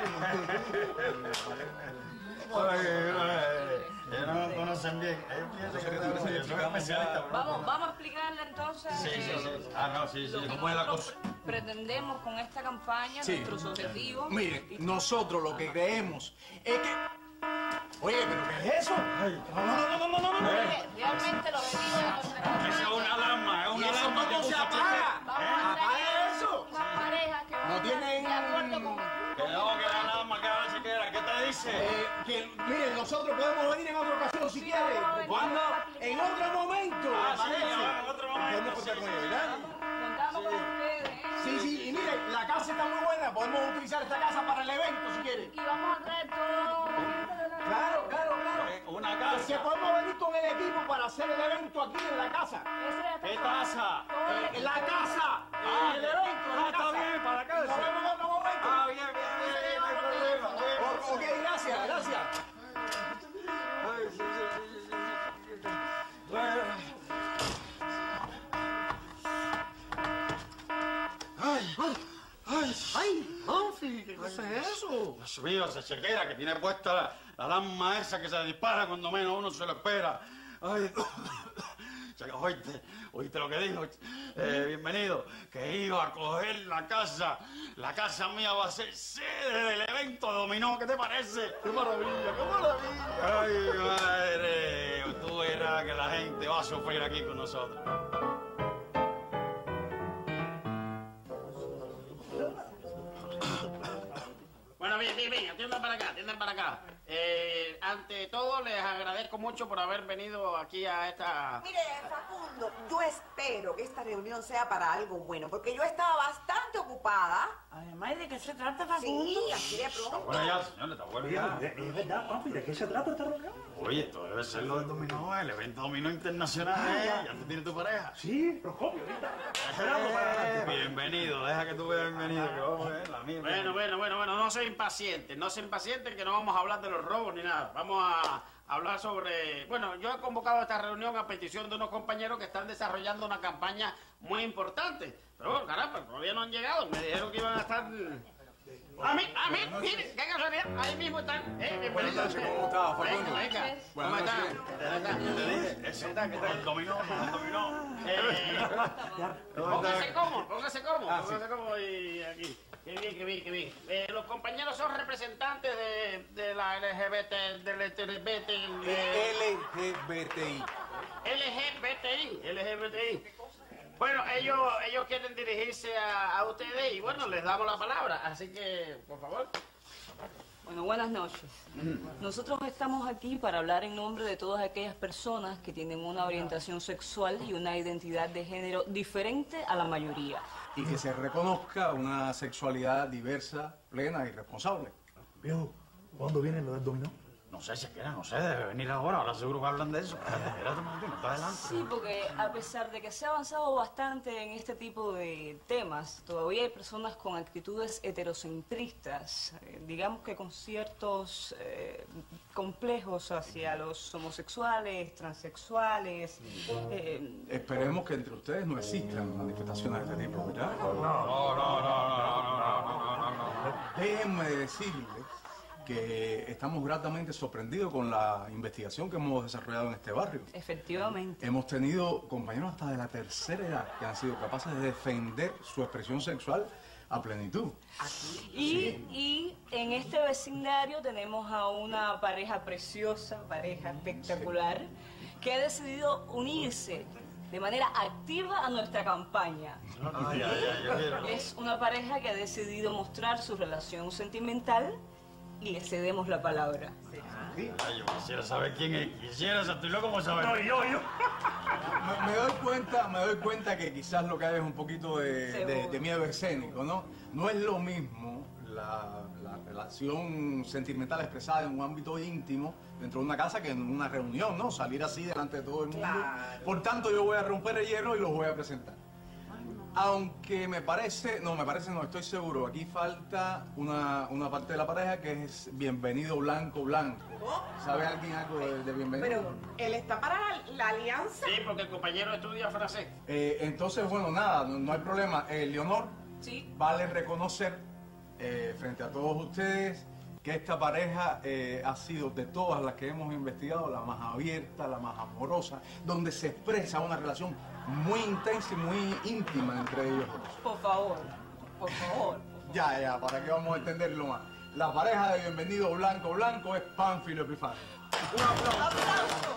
S2: Ay, ay, ellos no me conocen bien. Ellos piensan que yo soy especialista.
S5: Vamos, vamos a explicarle entonces
S2: Sí, sí,
S5: eh,
S2: sí. Ah, no, sí, sí.
S5: lo que
S2: ¿Cómo es la
S5: nosotros
S2: cosa?
S5: pretendemos con esta campaña,
S4: Sí.
S5: nuestros objetivos.
S4: Miren, nosotros lo que creemos es que... Oye, ¿pero qué es eso? No, no, no, no, no, no, no.
S5: Re- Realmente el objetivo de nuestra campaña
S2: Esa es una alarma, es
S4: ¿Y
S2: una
S4: eso
S2: alarma que
S4: cómo se
S2: usa
S4: apaga?
S5: Vamos a
S4: ¿Apaga
S5: traer
S4: eso?
S5: unas parejas que van
S4: No
S5: a-
S4: tienen-
S5: de acuerdo con...
S2: Que no, que la alarma, que ahora se queda. ¿Qué te dice?
S4: Eh, que, miren, nosotros podemos venir en otra ocasión si
S5: Sí,
S4: quieren.
S5: vamos a venir.
S4: ¿Cuándo? En otro momento.
S2: Ah, sí,
S4: ¿parece?
S2: ahora en otro momento,
S4: Podemos
S2: sí,
S4: contar con
S2: sí,
S4: ellos,
S2: sí,
S4: ¿verdad?
S5: Contamos con ustedes. ¿eh?
S4: Sí, sí, y miren, la casa está muy buena. Podemos utilizar esta casa para el evento si quieren.
S5: Y vamos a traer todo...
S4: Claro, claro, claro.
S2: Eh, Una
S4: Es que
S2: casa.
S4: podemos venir con el equipo para hacer el evento aquí en la casa.
S2: ¿Qué casa?
S4: Eh, en la casa.
S2: Ah,
S4: el evento, en
S2: ah,
S4: la
S2: está
S4: casa.
S2: bien, para la casa.
S4: Nos vemos en otro momento.
S2: Ah, bien, bien, bien, bien, no hay problema.
S4: O- Ok, gracias, gracias.
S2: Ay, sí, sí, sí, sí, sí, sí. Bueno.
S8: ¡Ay! ¡Ay! ¡Ay!
S3: Panfi, ¿qué cosa es eso?
S2: Dios mío, esa chequera que tiene puesta la, la alarma esa que se dispara cuando menos uno se lo espera. Ay, oíste, oíste lo que dijo. Eh, bienvenido, que iba a coger la casa. La casa mía va a ser sede del evento de dominó. ¿Qué te parece?
S3: ¡Qué maravilla, qué maravilla!
S2: Ay, madre, tú verás que la gente va a sufrir aquí con nosotros.
S3: Bueno, bien, bien, bien, atiendan para acá, atiendan para acá. Eh, ante todo, les agradezco mucho por haber venido aquí a esta...
S8: Mire, Facundo, yo espero que esta reunión sea para algo bueno, porque yo estaba bastante ocupada.
S9: Además, ¿de qué se trata, Facundo?
S8: Sí, así de
S2: Está
S8: pronto.
S2: buena ya, señor, está buena
S1: Oye,
S2: ya.
S1: ¿es es verdad, papi? ¿De qué se trata esta reunión?
S2: Oye, esto debe ser lo del dominó, el evento dominó internacional, ¿eh? ¿Ya tú tienes tu pareja?
S1: Sí, Procopio, ahorita. Esperando para...
S2: Bienvenido, deja que tú veas bienvenido, que vamos a ver la mía.
S3: Bueno, bueno, bueno, bueno, no se impacienten, no se impacienten que no vamos a hablar de los robos ni nada. Vamos a hablar sobre... Bueno, yo he convocado esta reunión a petición de unos compañeros que están desarrollando una campaña muy importante. Pero bueno, caramba, todavía no han llegado. Me dijeron que iban a estar... A mí, a mí, mire, qué casualidad, ahí mismo están. Eh, bienvenidos.
S4: ¿Cómo estás, Facundo?
S3: Venga, venga. ¿Cómo
S4: Buenas
S3: están?
S4: noches.
S3: ¿Cómo están?
S2: Te dije, eso,
S3: ¿Qué tal, qué tal?
S2: el dominó, el dominó.
S3: Eh, póngase cómodo, póngase cómodo, póngase cómodo y aquí. Qué bien, qué bien, qué bien. Eh, los compañeros son representantes de, de la L G B T, del L G B T, de-
S4: L G B T I.
S3: L G B T I, L G B T I. Bueno, ellos, ellos quieren dirigirse a, a ustedes y bueno, les damos la palabra, así que, por favor.
S5: Bueno, buenas noches. Nosotros estamos aquí para hablar en nombre de todas aquellas personas que tienen una orientación sexual y una identidad de género diferente a la mayoría.
S4: Y que se reconozca una sexualidad diversa, plena y responsable.
S1: Viejo, ¿cuándo viene lo del dominó?
S2: No sé, si quiera, no sé, debe venir ahora, ahora seguro que hablan de eso. Espérate, espérate un momentito, está adelante.
S5: Sí, porque a pesar de que se ha avanzado bastante en este tipo de temas, todavía hay personas con actitudes heterocentristas, eh, digamos que con ciertos eh, complejos hacia los homosexuales, transexuales. eh,
S4: Esperemos que entre ustedes no existan manifestaciones de este tipo, ¿verdad?
S2: No, no, no, no, no, no, no, no, no.
S4: Déjenme decirles que estamos gratamente sorprendidos con la investigación que hemos desarrollado en este barrio.
S5: efectivamente.
S4: Hemos tenido compañeros hasta de la tercera edad que han sido capaces de defender su expresión sexual a plenitud.
S5: Y, y en este vecindario tenemos a una pareja preciosa, pareja espectacular, que ha decidido unirse de manera activa a nuestra campaña.
S2: Ay, ay, ay, yo quiero.
S5: Es una pareja que ha decidido mostrar su relación sentimental y le cedemos la palabra.
S2: Ay, yo quisiera saber quién es. Quisiera, estoy loco por saber.
S1: No, yo, yo.
S4: Me, me doy cuenta, me doy cuenta que quizás lo que hay es un poquito de, de- de miedo escénico, ¿no? No es lo mismo la, la relación sentimental expresada en un ámbito íntimo dentro de una casa que en una reunión, ¿no? Salir así delante de todo el mundo. Por tanto, yo voy a romper el hielo y los voy a presentar. Aunque me parece, no, me parece, no, estoy seguro, aquí falta una, una parte de la pareja que es bienvenido blanco blanco. ¿Sabe alguien algo de, de bienvenido?
S8: Pero él está para la, la alianza.
S3: Sí, porque el compañero estudia francés.
S4: Eh, entonces, bueno, nada, no, no hay problema. Eh, Leonor,
S5: Sí.
S4: vale reconocer eh, frente a todos ustedes que esta pareja eh, ha sido de todas las que hemos investigado la más abierta, la más amorosa, donde se expresa una relación muy intensa y muy íntima entre ellos dos.
S5: Por favor, por favor.
S4: Ya, ya, ¿para qué vamos a entenderlo más? La pareja de bienvenido blanco blanco es Pánfilo Epifanio. Un aplauso.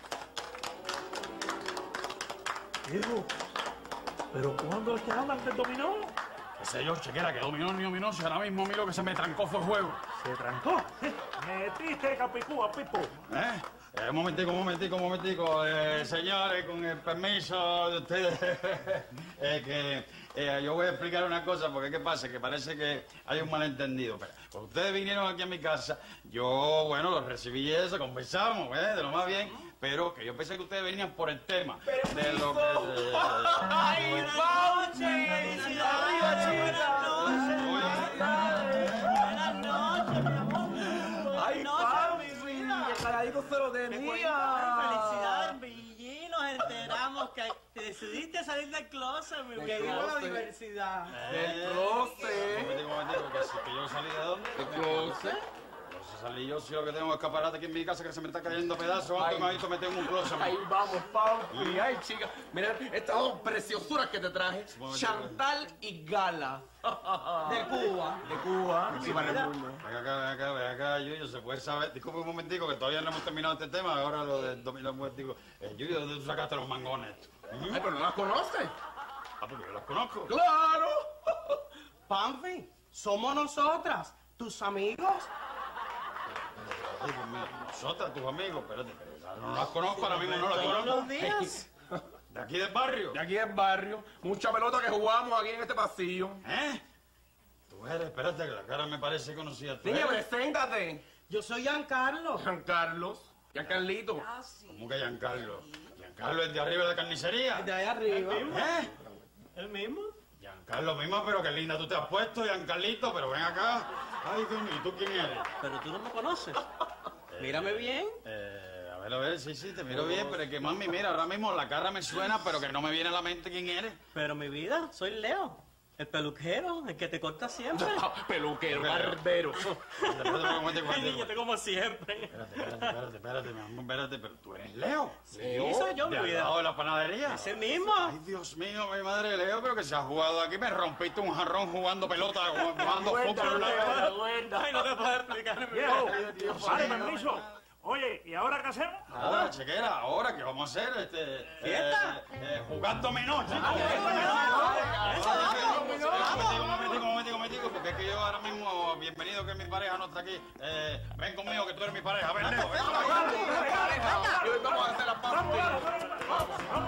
S1: Viejo, ¿pero cuándo es que hablan del dominó?
S2: Qué sé yo, chequera, que dominó ni dominó, si ahora mismo miro que se me trancó fue el juego.
S1: Se trancó. Metiste capicúa, Pipo.
S2: ¿Eh? Eh, un momentico, un momentico, un momentico. Eh, señores, con el permiso de ustedes, eh, que eh, yo voy a explicar una cosa, porque ¿qué pasa? Que parece que hay un malentendido. Pero, pues ustedes vinieron aquí a mi casa, yo, bueno, los recibí eso, conversamos, ¿eh? De lo más bien, pero que yo pensé que ustedes venían por el tema. De lo que... eh,
S9: ¡Ay, Pauche! ¡Felicidades! Buenas noches, mi amor.
S1: ¡Ay,
S9: Papi!
S1: el caradito se lo tenía!
S9: ¡Felicidades, Billy! Nos enteramos que te decidiste salir del closet, mi
S4: Del
S9: Que viva la
S4: closet.
S9: diversidad.
S2: Eh,
S4: Del closet.
S2: Un momentico, un momentico, que si ¿Que yo salí de dónde?
S10: ¿De closet?
S2: Entonces salí yo, si lo que tengo es escaparate aquí en mi casa que se me está cayendo a pedazos. Antes me ha visto meter en un closet.
S10: Ahí vamos, papi. Ay, chica. Mira, estas dos preciosuras que te traje. Chantal y Gala.
S9: De Cuba.
S10: De Cuba. Encima del mundo.
S2: Ven acá, ven acá, ven acá, Yuyo, se puede saber. Disculpe un momentico que todavía no hemos terminado este tema. Ahora lo del dominó un momentico. Eh, Yuyo, ¿dónde tú sacaste los mangones?
S10: Ay, pero no las conoces.
S2: Ah, porque yo los conozco.
S10: ¡Claro!
S9: Panfi, somos nosotras, tus amigos.
S2: Ay, Dios mío, nosotras, tus amigos, espérate, espérate, no las conozco, ahora mismo no las
S9: Todos
S2: conozco.
S9: los días.
S2: ¿De aquí del barrio?
S10: De aquí del barrio. Mucha pelota que jugamos aquí en este pasillo.
S2: ¿Eh? Tú eres, espérate, que la cara me parece conocida. ¿Tú
S10: Niña,
S2: eres?
S10: preséntate.
S9: Yo soy Giancarlo.
S10: Juan Carlos. Giancarlito.
S8: Ah, sí.
S2: ¿Cómo que Giancarlo? ¿Giancarlo es de arriba de la carnicería?
S9: De ahí arriba.
S2: ¿Eh?
S9: ¿El mismo?
S2: Giancarlo mismo, pero qué linda tú te has puesto, Giancarlito, pero ven acá. Ay, Dios mío, ¿y tú quién eres?
S9: Pero tú no me conoces. Mírame bien.
S2: Eh, a ver, a ver, sí, sí, te miro bien, pero es que, mami, mira, ahora mismo la cara me suena, pero que no me viene a la mente quién eres.
S9: Pero mi vida, soy Leo. El peluquero, el que te corta siempre.
S10: Peluquero,
S2: Pero-
S10: barbero.
S2: Espérate, espérate, un momento, un
S9: Ay,
S2: momento.
S9: niñete como siempre.
S2: Espérate, espérate, espérate, espérate, mi amor, espérate, pero tú eres Leo.
S9: Sí, soy yo, mi
S2: ¿De al
S9: vida.
S2: lado de la panadería?
S9: Ese mismo.
S2: Ay, Dios mío, mi madre Leo, pero que se ha jugado aquí, me rompiste un jarrón jugando pelota, jugando fútbol.
S9: Ay, no te puedo explicar, mi
S1: Viejo,
S9: vida.
S1: vale, permiso. Oye, ¿y ahora qué hacemos?
S2: Ahora, chequera, ahora, ¿qué vamos a hacer? Este,
S9: ¿Fiesta?
S2: Eh, eh, jugar dominó, chicos. Un momentico, un momentico, un momentico, porque es que yo ahora mismo, bienvenido que mi pareja no está aquí. Eh, ven conmigo, que tú eres mi pareja. Ven, Leo, ven.
S10: Y hoy vamos a hacer la parte.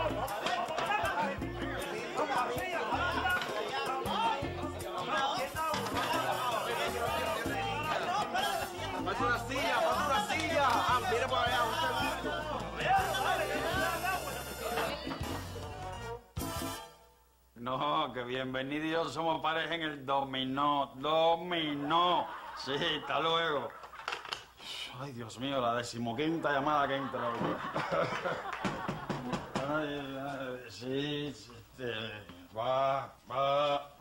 S10: Falta una silla, falta una silla. Ah, mire por allá.
S2: No, que bienvenidos, somos pareja en el dominó, dominó. Sí, hasta luego. Ay, Dios mío, la decimoquinta llamada que entra hoy. Ay, ay, sí, sí, este, va, va.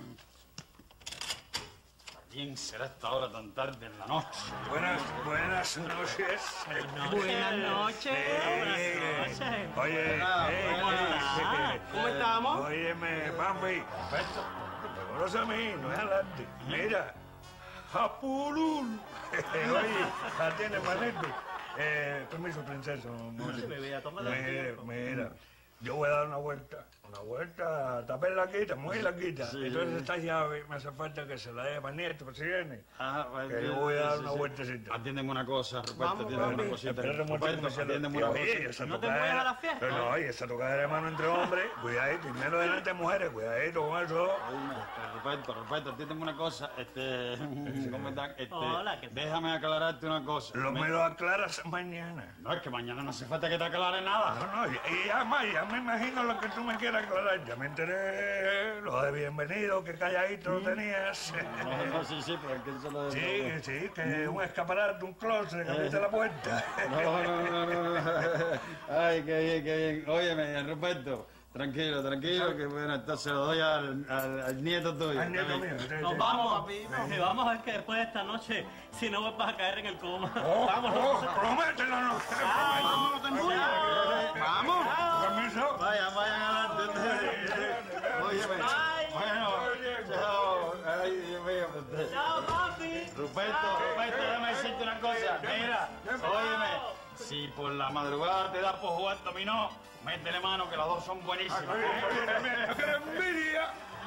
S2: ¿Quién será esta hora tan tarde en la noche?
S1: Buenas, buenas noches.
S9: Buenas noches. Buenas noches.
S1: Oye,
S2: Buenas,
S1: eh,
S2: buenas.
S1: eh,
S9: ¿Cómo estamos?
S1: óyeme, Bambi,
S2: Perfecto.
S1: me conoce a mí, no es adelante. Mira, Japurul. Oye, atiende, manito. Eh, permiso, princesa. un momento.
S9: mi vida, tómate el
S1: Mira,
S9: tiempo.
S1: mira, yo voy a dar una vuelta. Una vuelta, está bien larguita, muy larguita.
S2: Sí.
S1: Entonces esta llave me hace falta que se la dé para nieto, por si viene.
S2: Ah,
S1: Que yo voy a dar una vueltecita.
S2: Atiéndeme una cosa, Ruperto,
S9: Vamos,
S2: atiéndeme
S9: papi.
S2: una cosita.
S1: Espérate un
S2: Ruperto,
S1: momento, me
S2: atiéndeme una
S1: Oye,
S2: cosita.
S1: esa
S9: ¿No te
S1: tocadera-
S9: mueves a la fiesta?
S1: Pero no, oye, esa tocadera de mano entre hombres, cuidadito, y menos delante de mujeres, cuidadito con eso.
S2: Oíme, este, Ruperto, Ruperto, atiéndeme una cosa. Este, ¿cómo están? Este,
S9: Hola, ¿qué tal?
S2: déjame aclararte una cosa.
S1: Lo
S2: Me-
S1: me lo aclaras mañana.
S2: No, es que mañana no hace falta que te aclare nada.
S1: No, no, y, y además, ya me imagino lo que tú me quieras aclarar. Ya me enteré, lo de bienvenido, que calladito lo tenías.
S2: No, no, sí, sí, pero es que eso lo
S1: Sí, sí, que un escaparate, un closet, que abriste la puerta.
S2: No, no, no, no, no. Ay, qué bien, qué bien. Óyeme, Ruperto, tranquilo, tranquilo, que bueno, entonces lo doy al, al, al nieto tuyo.
S1: Al nieto mío. sí,
S9: Nos
S1: sí.
S9: vamos, papi. Y vamos a ver que después de esta noche, si no vuelvas a caer en el coma.
S1: Oh,
S9: Vámonos.
S1: oh, promételo, no.
S9: Vámonos,
S1: Vamos. Permiso.
S2: Vayan, vayan adelante. Óyeme, bueno, chao. Ay, Dios mío.
S9: Chao, papi.
S2: Ruperto, Ruperto, déjame decirte una cosa. Mira, óyeme, si por la madrugada te da por jugar dominó, métele mano que las dos son buenísimas.
S1: ¡Qué envidia!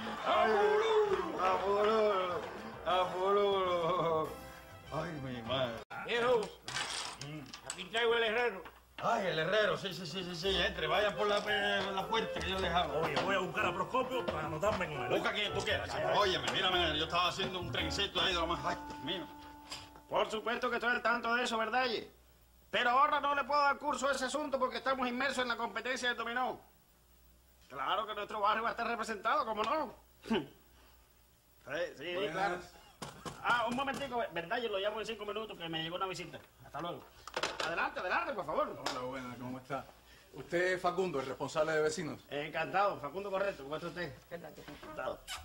S2: ¡Apururo! ¡Apururo! Ay, mi madre.
S3: Viejo, aquí traigo el herrero.
S2: Ay, el herrero, sí, sí, sí, sí, sí, entre, vayan por la, eh, la puerta que yo les hago.
S1: Oye, voy a buscar a Proscopio para anotarme con él.
S2: Busca quien tú quieras, chico. Óyeme, mírame, yo estaba haciendo un trencito ahí de lo más... Ay, Dios mío.
S3: Por supuesto que estoy al tanto de eso, ¿verdad? Ye? Pero ahora no le puedo dar curso a ese asunto porque estamos inmersos en la competencia de dominó. Claro que nuestro barrio va a estar representado, ¿cómo no? Sí, sí, claro. Ah, un momentico, ¿verdad? Yo lo llamo en cinco minutos que me llegó una visita. Hasta luego. Adelante, adelante, por favor.
S4: Hola, buena, ¿cómo está? Usted es Facundo, el responsable de vecinos.
S3: Encantado, Facundo Correcto, ¿cómo está usted? Encantado.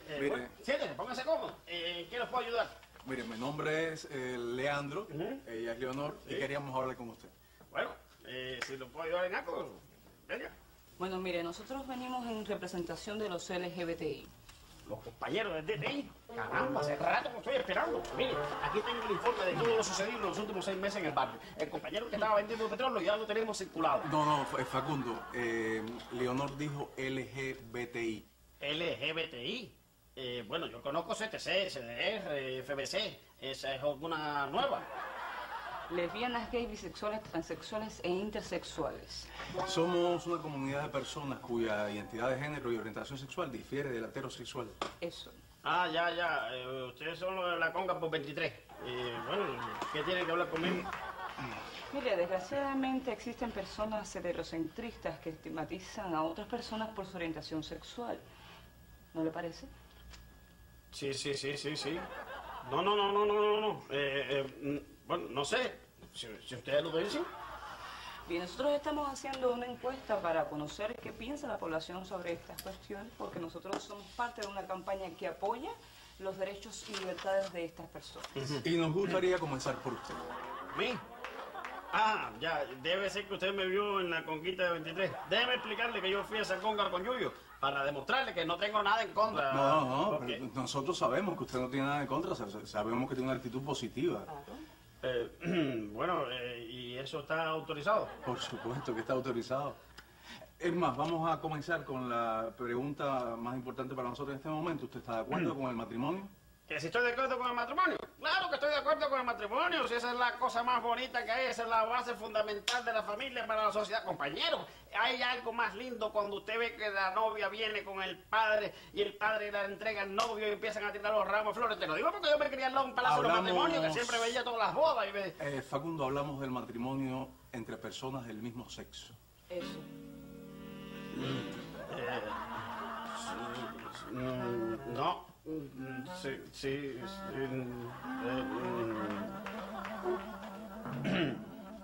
S3: Eh,
S4: Mire.
S3: bueno, siéntense, pónganse cómodos. Eh, ¿Qué los puedo ayudar?
S4: Mire, mi nombre es eh, Leandro, ella es Leonor, y queríamos hablar con usted.
S3: Bueno, eh, si los puedo ayudar en algo, venga.
S5: Bueno, mire, nosotros venimos en representación de los L G B T I.
S3: Los compañeros del D T I. Caramba, hace rato que estoy esperando. Mire, aquí tengo el informe de todo lo sucedido en los últimos seis meses en el barrio. El compañero que estaba vendiendo petróleo ya lo tenemos circulado.
S4: No, no, F- Facundo, eh, Leonor dijo L G B T I.
S3: L G B T I. Eh, bueno, yo conozco C T C, C D R, F B C. Esa es alguna nueva.
S5: Lesbianas, gays, bisexuales, transexuales e intersexuales.
S4: Somos una comunidad de personas cuya identidad de género y orientación sexual difiere de la heterosexual.
S5: Eso.
S3: Ah, ya, ya. Eh, ustedes son los de la conga por veintitrés. Eh, bueno, ¿qué tienen que hablar conmigo?
S5: Mire, desgraciadamente existen personas heterocentristas que estigmatizan a otras personas por su orientación sexual. ¿No le parece?
S3: Sí, sí, sí, sí, sí. No, no, no, no, no, no, no. Eh, eh, mm, bueno, no sé. Si, si ustedes lo dicen.
S5: Bien, nosotros estamos haciendo una encuesta para conocer qué piensa la población sobre estas cuestiones, porque nosotros somos parte de una campaña que apoya los derechos y libertades de estas personas.
S4: Y nos gustaría comenzar por usted.
S3: ¿Mí? Ah, ya, debe ser que usted me vio en la conquista de veintitrés. Déjeme explicarle que yo fui a esa conga con Yuyo para demostrarle que no tengo nada en contra.
S4: No, no,
S3: Porque,
S4: pero nosotros sabemos que usted no tiene nada en contra, sa- sabemos que tiene una actitud positiva.
S3: eh, bueno, eh, ¿y eso está autorizado?
S4: Por supuesto que está autorizado. Es más, vamos a comenzar con la pregunta más importante para nosotros en este momento. ¿Usted está de acuerdo con el matrimonio?
S3: ¿Que si estoy de acuerdo con el matrimonio? Claro que estoy de acuerdo con el matrimonio. Si esa es la cosa más bonita que hay, esa es la base fundamental de la familia para la sociedad. Compañero, hay algo más lindo cuando usted ve que la novia viene con el padre y el padre la entrega al novio y empiezan a tirar los ramos de flores. Te lo digo porque yo me crié al lado de un palacio de
S4: Hablamos-
S3: matrimonio que siempre veía todas las bodas y me...
S4: Eh, Facundo, hablamos del matrimonio entre personas del mismo sexo.
S5: Eso.
S3: Eh, sí, mm, no, mm, sí, sí, sí, mm, eh, mm.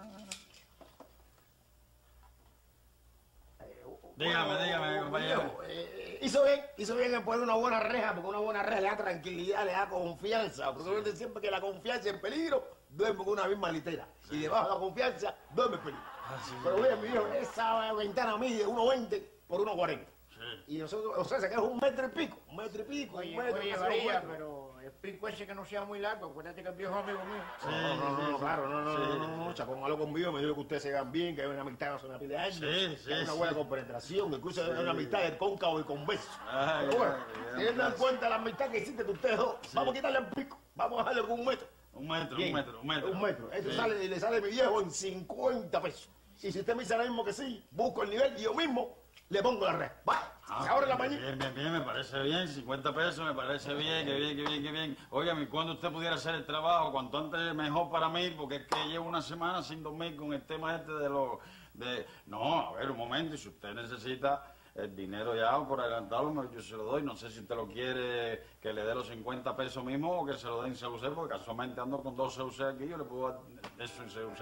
S2: Dígame, dígame, compañero.
S6: Eh, hizo bien, hizo bien en poner una buena reja, porque una buena reja le da tranquilidad, le da confianza. Porque uno dice siempre que la confianza en peligro duerme con una misma litera. Y debajo de la confianza duerme en peligro. Pero vean, mi viejo, esa ventana mide uno veinte por uno cuarenta. Y nosotros, o sea, se queda un metro y pico, un metro y pico,
S7: Oye,
S6: un metro,
S7: oye,
S6: casi dos
S7: María,
S6: metros.
S7: pero el pico ese que no sea muy largo, acuérdate que es viejo amigo mío.
S6: No, no, no, no, claro, no, no, no, no, no, Chapón, malo conmigo, me dijo que ustedes se vean bien, que hay una amistad hace una pila de años,
S2: Sí, sí,
S6: que hay una
S2: sí.
S6: buena compenetración, que incluso hay una amistad de cóncavo y convexo.
S2: Ay,
S6: Pero bueno,
S2: ay, ay,
S6: teniendo en
S2: ay.
S6: cuenta la amistad que existe de ustedes dos, vamos a quitarle el pico, vamos a dejarle con un metro.
S2: Un metro,
S6: Bien,
S2: un metro, un metro.
S6: Un metro. Esto
S2: Sí.
S6: sale, y le sale a mi viejo en cincuenta pesos. Y si usted me dice ahora mismo que sí, busco el nivel y yo mismo le pongo la red. Va,
S2: Ah,
S6: se abre la
S2: bien,
S6: mañana.
S2: Bien, bien, bien, me parece bien, cincuenta pesos, me parece bien, que bien, que bien, que bien. Óigame, cuando usted pudiera hacer el trabajo, cuanto antes mejor para mí, porque es que llevo una semana sin dormir con el tema este de los... De... No, a ver, un momento, y si usted necesita el dinero ya por adelantarlo, me- yo se lo doy. No sé si usted lo quiere que le dé los cincuenta pesos mismo o que se lo den en C U C, porque casualmente ando con dos C U C aquí, yo le puedo dar eso en C U C.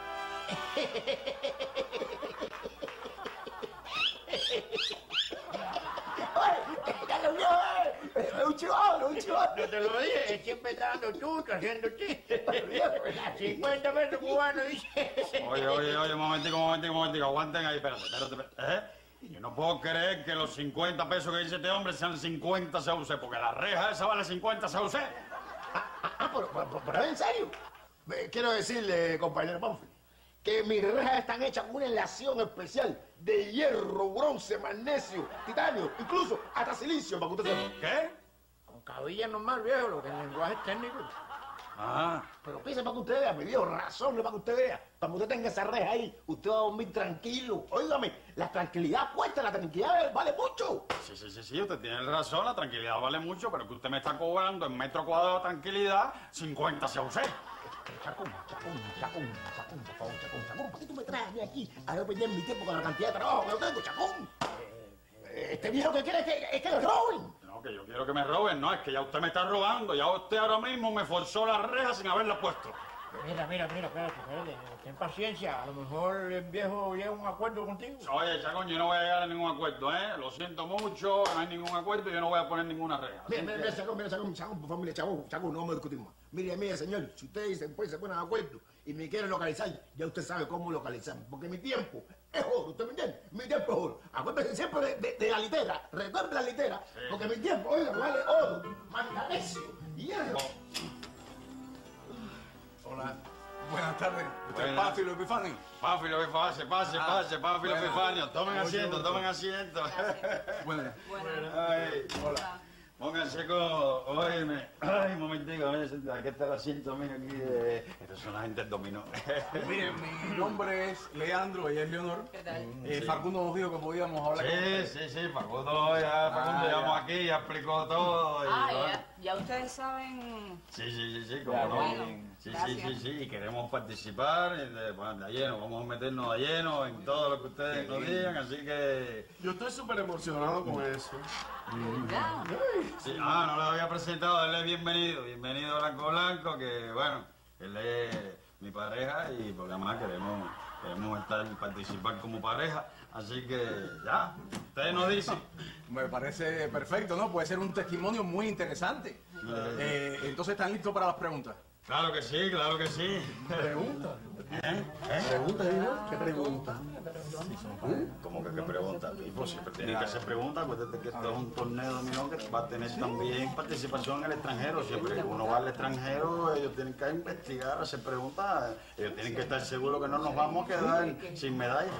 S6: ¡Ya lo vio, eh! ¡Es un chivado, es un chivado!
S7: No te lo dije, él siempre está dando chucho, haciendo chistes. cincuenta pesos cubanos, dice.
S2: Oye, oye, oye, un momentico, un momentico, un momentico, aguanten ahí, espérate, espérate, espérate. ¿Eh? Yo no puedo creer que los cincuenta pesos que dice este hombre sean cincuenta C U C, porque la reja esa vale cincuenta C U C.
S6: Ah, pero, pero, pero, ¿en serio? Eh, Quiero decirle, compañero Panfil, que mis rejas están hechas con una aleación especial de hierro, bronce, magnesio, titanio, incluso hasta silicio, para que usted sepa.
S2: ¿Qué?
S7: Con cabilla normal, viejo, lo que en lenguaje técnico.
S2: Ah,
S6: Pero piense para que usted vea, mi viejo, razón para que usted vea. Cuando usted tenga esa reja ahí, usted va a dormir tranquilo. Óigame, la tranquilidad cuesta, la tranquilidad vale mucho.
S2: sí, sí, sí, sí, usted tiene razón, la tranquilidad vale mucho, pero que usted me está cobrando en metro cuadrado de tranquilidad cincuenta C U C.
S6: Chacón, chacón, chacón, chacón, por favor, chacón, chacón. ¿Por qué tú me traes a mí aquí a no perder mi tiempo con la cantidad de trabajo que yo tengo, chacón? Eh, Este viejo que quiere es que, es que lo roben.
S2: No, que yo quiero que me roben, no, es que ya usted me está robando, ya usted ahora mismo me forzó la reja sin haberla puesto.
S7: Mira, mira, mira, espérate, espérate. Ten paciencia. A lo mejor el viejo llega a un acuerdo contigo.
S2: Oye, Chacón, yo no voy a llegar a ningún acuerdo, ¿eh? Lo siento mucho, no hay ningún acuerdo y yo no voy a poner ninguna regla.
S6: Mira, mira, mira, Chacón, mira, Chacón, Chacón, por favor, mire, Chacón, Chacón, no vamos a discutir más. Mire, mire, señor, si ustedes después se ponen de acuerdo y me quieren localizar, ya usted sabe cómo localizarme, porque mi tiempo es oro, ¿usted me entiende? Mi tiempo es oro. Acuérdese siempre de, de, de la litera, recuerde la litera, sí. Porque mi tiempo, oiga, vale oro, magnesio, hierro.
S4: Hola. Buenas tardes. ¿Usted es
S2: Buenas.
S4: Pánfilo Epifanio?
S2: Pánfilo, pase, pase,
S4: Ah,
S2: pase, Pánfilo
S4: bueno.
S2: Epifanio. Tomen
S4: Mucho
S2: asiento,
S4: gusto.
S2: tomen asiento.
S4: Bueno.
S2: Ay,
S4: Hola.
S2: pónganse con... Óyeme. Ay, un momentico, mire, aquí está el asiento mío aquí de... Estos son la gente del dominó.
S4: Miren, mi nombre es Leandro, ella es Leonor.
S5: ¿Qué tal?
S4: Eh,
S2: Sí.
S4: Facundo nos dijo que podíamos hablar con
S2: Sí,
S4: usted.
S2: sí, sí, Facundo, ya, Facundo,
S4: Ah,
S2: llegamos
S4: ya.
S2: aquí, ya explicó todo. Y,
S5: Ah,
S2: bueno.
S5: ya, ya ustedes saben.
S2: Sí, sí, sí, sí, como
S4: Ya,
S2: no.
S5: bueno,
S2: Sí, sí,
S5: gracias.
S2: sí, sí, y queremos participar y de, bueno, de a lleno, vamos a meternos de lleno en todo lo que ustedes nos digan, así que...
S10: Yo estoy súper emocionado con eso.
S5: ¿Verdad?
S2: Sí, ah, no lo había presentado, él es bienvenido, bienvenido Blanco Blanco, que bueno, él es mi pareja y porque además queremos, queremos estar, participar como pareja, así que ya, ustedes nos dicen.
S4: Me parece perfecto, ¿no? Puede ser un testimonio muy interesante. Eh, entonces, ¿están listos para las preguntas?
S2: Claro que sí, claro que sí.
S10: Pregunta.
S2: ¿Eh? ¿Eh?
S10: Pregunta, digo. ¿Qué pregunta?
S2: ¿Cómo que qué pregunta? Tipo, siempre tiene que hacer preguntas. Acuérdate que esto es un torneo dominó que va a tener también participación en el extranjero. Siempre que uno va al extranjero, ellos tienen que investigar, hacer preguntas. Ellos tienen que estar seguros que no nos vamos a quedar sin medalla.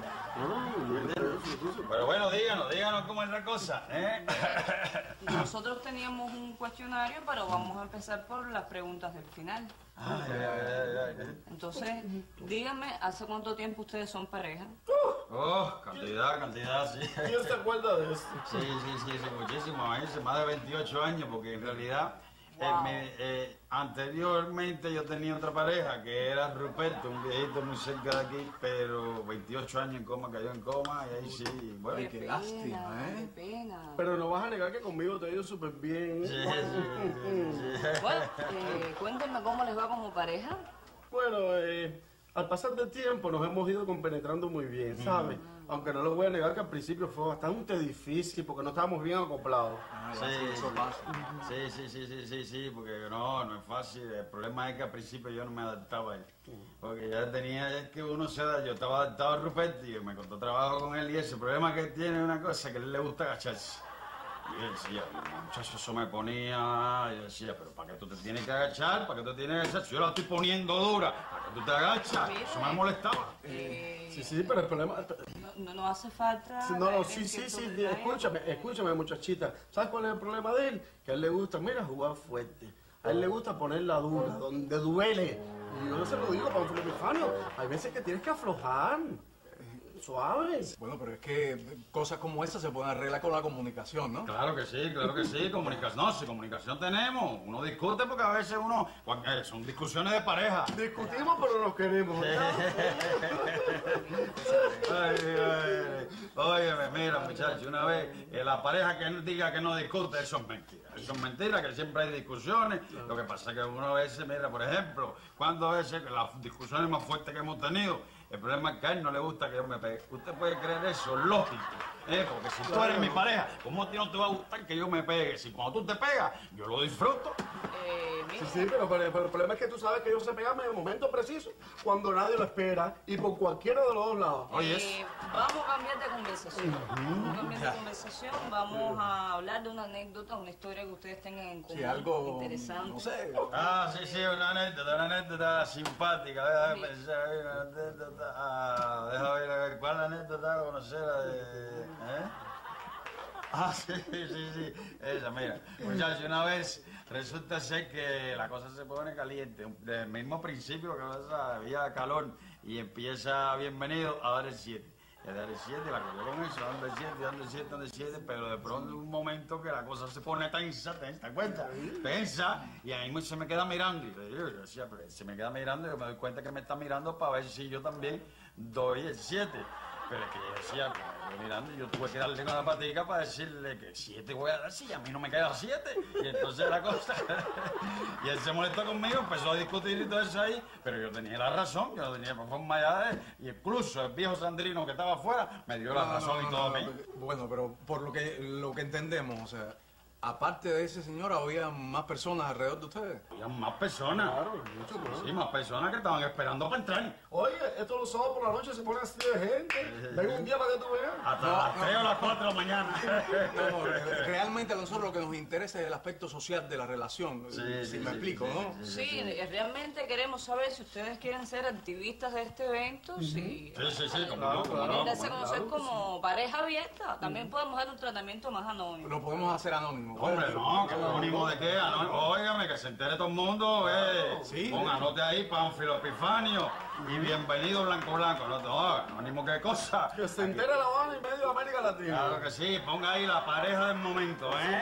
S2: Pero bueno, díganos, díganos cómo es la cosa, ¿eh?
S5: Nosotros teníamos un cuestionario, pero vamos a empezar por las preguntas del final.
S2: Ay, ay, ay, ay.
S5: Entonces, díganme, ¿hace cuánto tiempo ustedes son pareja?
S2: Oh, cantidad, cantidad, sí.
S10: ¿Quién se acuerda de esto?
S2: Sí, sí, sí, sí, muchísimo, imagínense, más de veintiocho años, porque en realidad eh,
S5: Wow.
S2: me- eh, anteriormente yo tenía otra pareja que era Ruperto, un viejito muy cerca de aquí, pero veintiocho años en coma, cayó en coma y ahí sí, bueno.
S4: Ay, qué lástima, ¿eh?
S5: Qué pena.
S10: Pero no vas a negar que conmigo te ha ido súper bien.
S2: Sí, sí, sí, sí.
S5: Bueno, eh, cuéntenme cómo les va como pareja.
S10: Bueno, eh, al pasar del tiempo nos hemos ido compenetrando muy bien, ¿sabes? Aunque no lo voy a negar que al principio fue bastante difícil porque no estábamos bien acoplados.
S4: Ah,
S2: Sí,
S4: sí, eso pasa.
S2: sí, sí, sí, sí, sí, sí, porque no, no es fácil. El problema es que al principio yo no me adaptaba a él. Porque ya tenía, es que uno se da, yo estaba adaptado a Ruperto y me costó trabajo con él y ese problema que él tiene es una cosa, que a él le gusta agacharse. Y él decía, muchacho, eso me ponía, y yo decía, pero ¿para qué tú te tienes que agachar? ¿Para qué tú tienes que agachar? Si yo la estoy poniendo dura, ¿para qué tú te agachas?
S5: Mire.
S2: Eso me molestaba.
S5: Eh,
S10: Sí, sí, pero el problema...
S5: no, no, no hace falta.
S10: No, no,
S5: caer
S10: sí,
S5: en
S10: sí, sí,
S5: ciertos
S10: sí,
S5: detalles.
S10: escúchame, escúchame, muchachita. ¿Sabes cuál es el problema de él? Que a él le gusta, mira, jugar fuerte. A él le gusta ponerla dura, donde duele. Y yo no se lo digo, Pánfilo Epifanio. Hay veces que tienes que aflojar. Suave.
S4: Bueno, pero es que cosas como esas se pueden arreglar con la comunicación, ¿no?
S2: Claro que sí, claro que sí, comunicación, no, si comunicación tenemos, uno discute porque a veces uno, eh, son discusiones de pareja.
S10: Discutimos, pero nos queremos, ¿verdad?
S2: Ay, ay, ay. Óyeme, mira, muchacho, una vez, eh, la pareja que diga que no discute, eso es mentira. Eso es mentira, que siempre hay discusiones. Lo que pasa es que uno a veces, mira, por ejemplo, cuando a veces las discusiones más fuertes que hemos tenido, el problema es que a él no le gusta que yo me pegue. ¿Usted puede creer eso? Lógico. ¿eh? Porque si tú eres mi pareja, ¿cómo a ti no te va a gustar que yo me pegue? Si cuando tú te pegas, yo lo disfruto.
S5: Eh, mira,
S10: Sí, sí, pero, pero- pero el problema es que tú sabes que ellos se pegan en el momento preciso, cuando nadie lo espera y por cualquiera de los dos lados.
S2: Oye,
S5: eh, vamos a cambiar de conversación. Vamos a cambiar de conversación. Vamos a hablar de una anécdota, una historia que ustedes tengan en común.
S4: Sí, algo,
S5: interesante.
S4: no sé.
S2: Ah, sí, sí, una anécdota, una anécdota simpática. Déjame
S5: Sí.
S2: pensar, hay una anécdota. Ah, déjame ver, a ver, ¿cuál anécdota? Conocer la de. ¿Eh? Ah, sí, sí, sí. Esa, mira. Muchachos, una vez resulta ser que la cosa se pone caliente. Desde el mismo principio que pasa, había calor y empieza bienvenido a dar el siete. Y a dar el siete, la cogió con eso, dando el siete, dando el siete, dando el siete, pero de pronto un momento que la cosa se pone tensa, tensa, ¿te cuenta? Tensa, y ahí me- se me queda mirando. Y yo, yo decía, pero se me queda mirando y yo me doy cuenta que me está mirando para ver si yo también doy el siete. Pero es que yo decía, pues, mirando, yo tuve que darle con la patica para decirle que siete voy a dar, sí, a mí no me quedan siete. Y entonces la cosa... y él se molestó conmigo, empezó a discutir y todo eso ahí, pero yo tenía la razón, yo tenía por forma ya de... Y incluso el viejo Sandrino que estaba afuera me dio la
S4: No,
S2: razón
S4: no,
S2: y todo a
S4: no,
S2: mí.
S4: no, bueno, pero por lo que, lo que entendemos, o sea, aparte de ese señor, había más personas alrededor de ustedes.
S2: Había más personas.
S10: Claro, mucho más.
S2: Sí, más personas que estaban esperando para entrar.
S10: Oye, esto los sábados por la noche se pone así de gente. Ven un día para que tú veas.
S2: Hasta
S4: No,
S2: las
S4: no.
S2: tres o las cuatro de la mañana.
S4: No, no, re- realmente a nosotros lo que nos interesa es el aspecto social de la relación,
S2: Sí,
S4: si
S2: sí,
S4: me
S2: sí,
S4: explico,
S2: sí,
S4: ¿no?
S2: sí,
S5: Sí, eh, realmente queremos saber si ustedes quieren ser activistas de este evento, si
S2: Sí, sí, sí, como
S10: Claro,
S2: no, como
S10: claro.
S2: no.
S5: darse a
S2: como no.
S5: conocer como pareja abierta. También podemos dar un tratamiento más anónimo.
S4: Lo podemos hacer anónimo.
S2: Hombre, no, que anónimo de qué, anónimo. Óigame, que se entere todo el mundo, eh.
S4: Sí.
S2: Ponga, anote ahí, Pánfilo Epifanio. Y bienvenido Blanco Blanco. No, no, anónimo qué cosa.
S10: Que se entere La Habana y medio de América Latina.
S2: Claro que sí, ponga ahí la pareja del momento, ¿eh?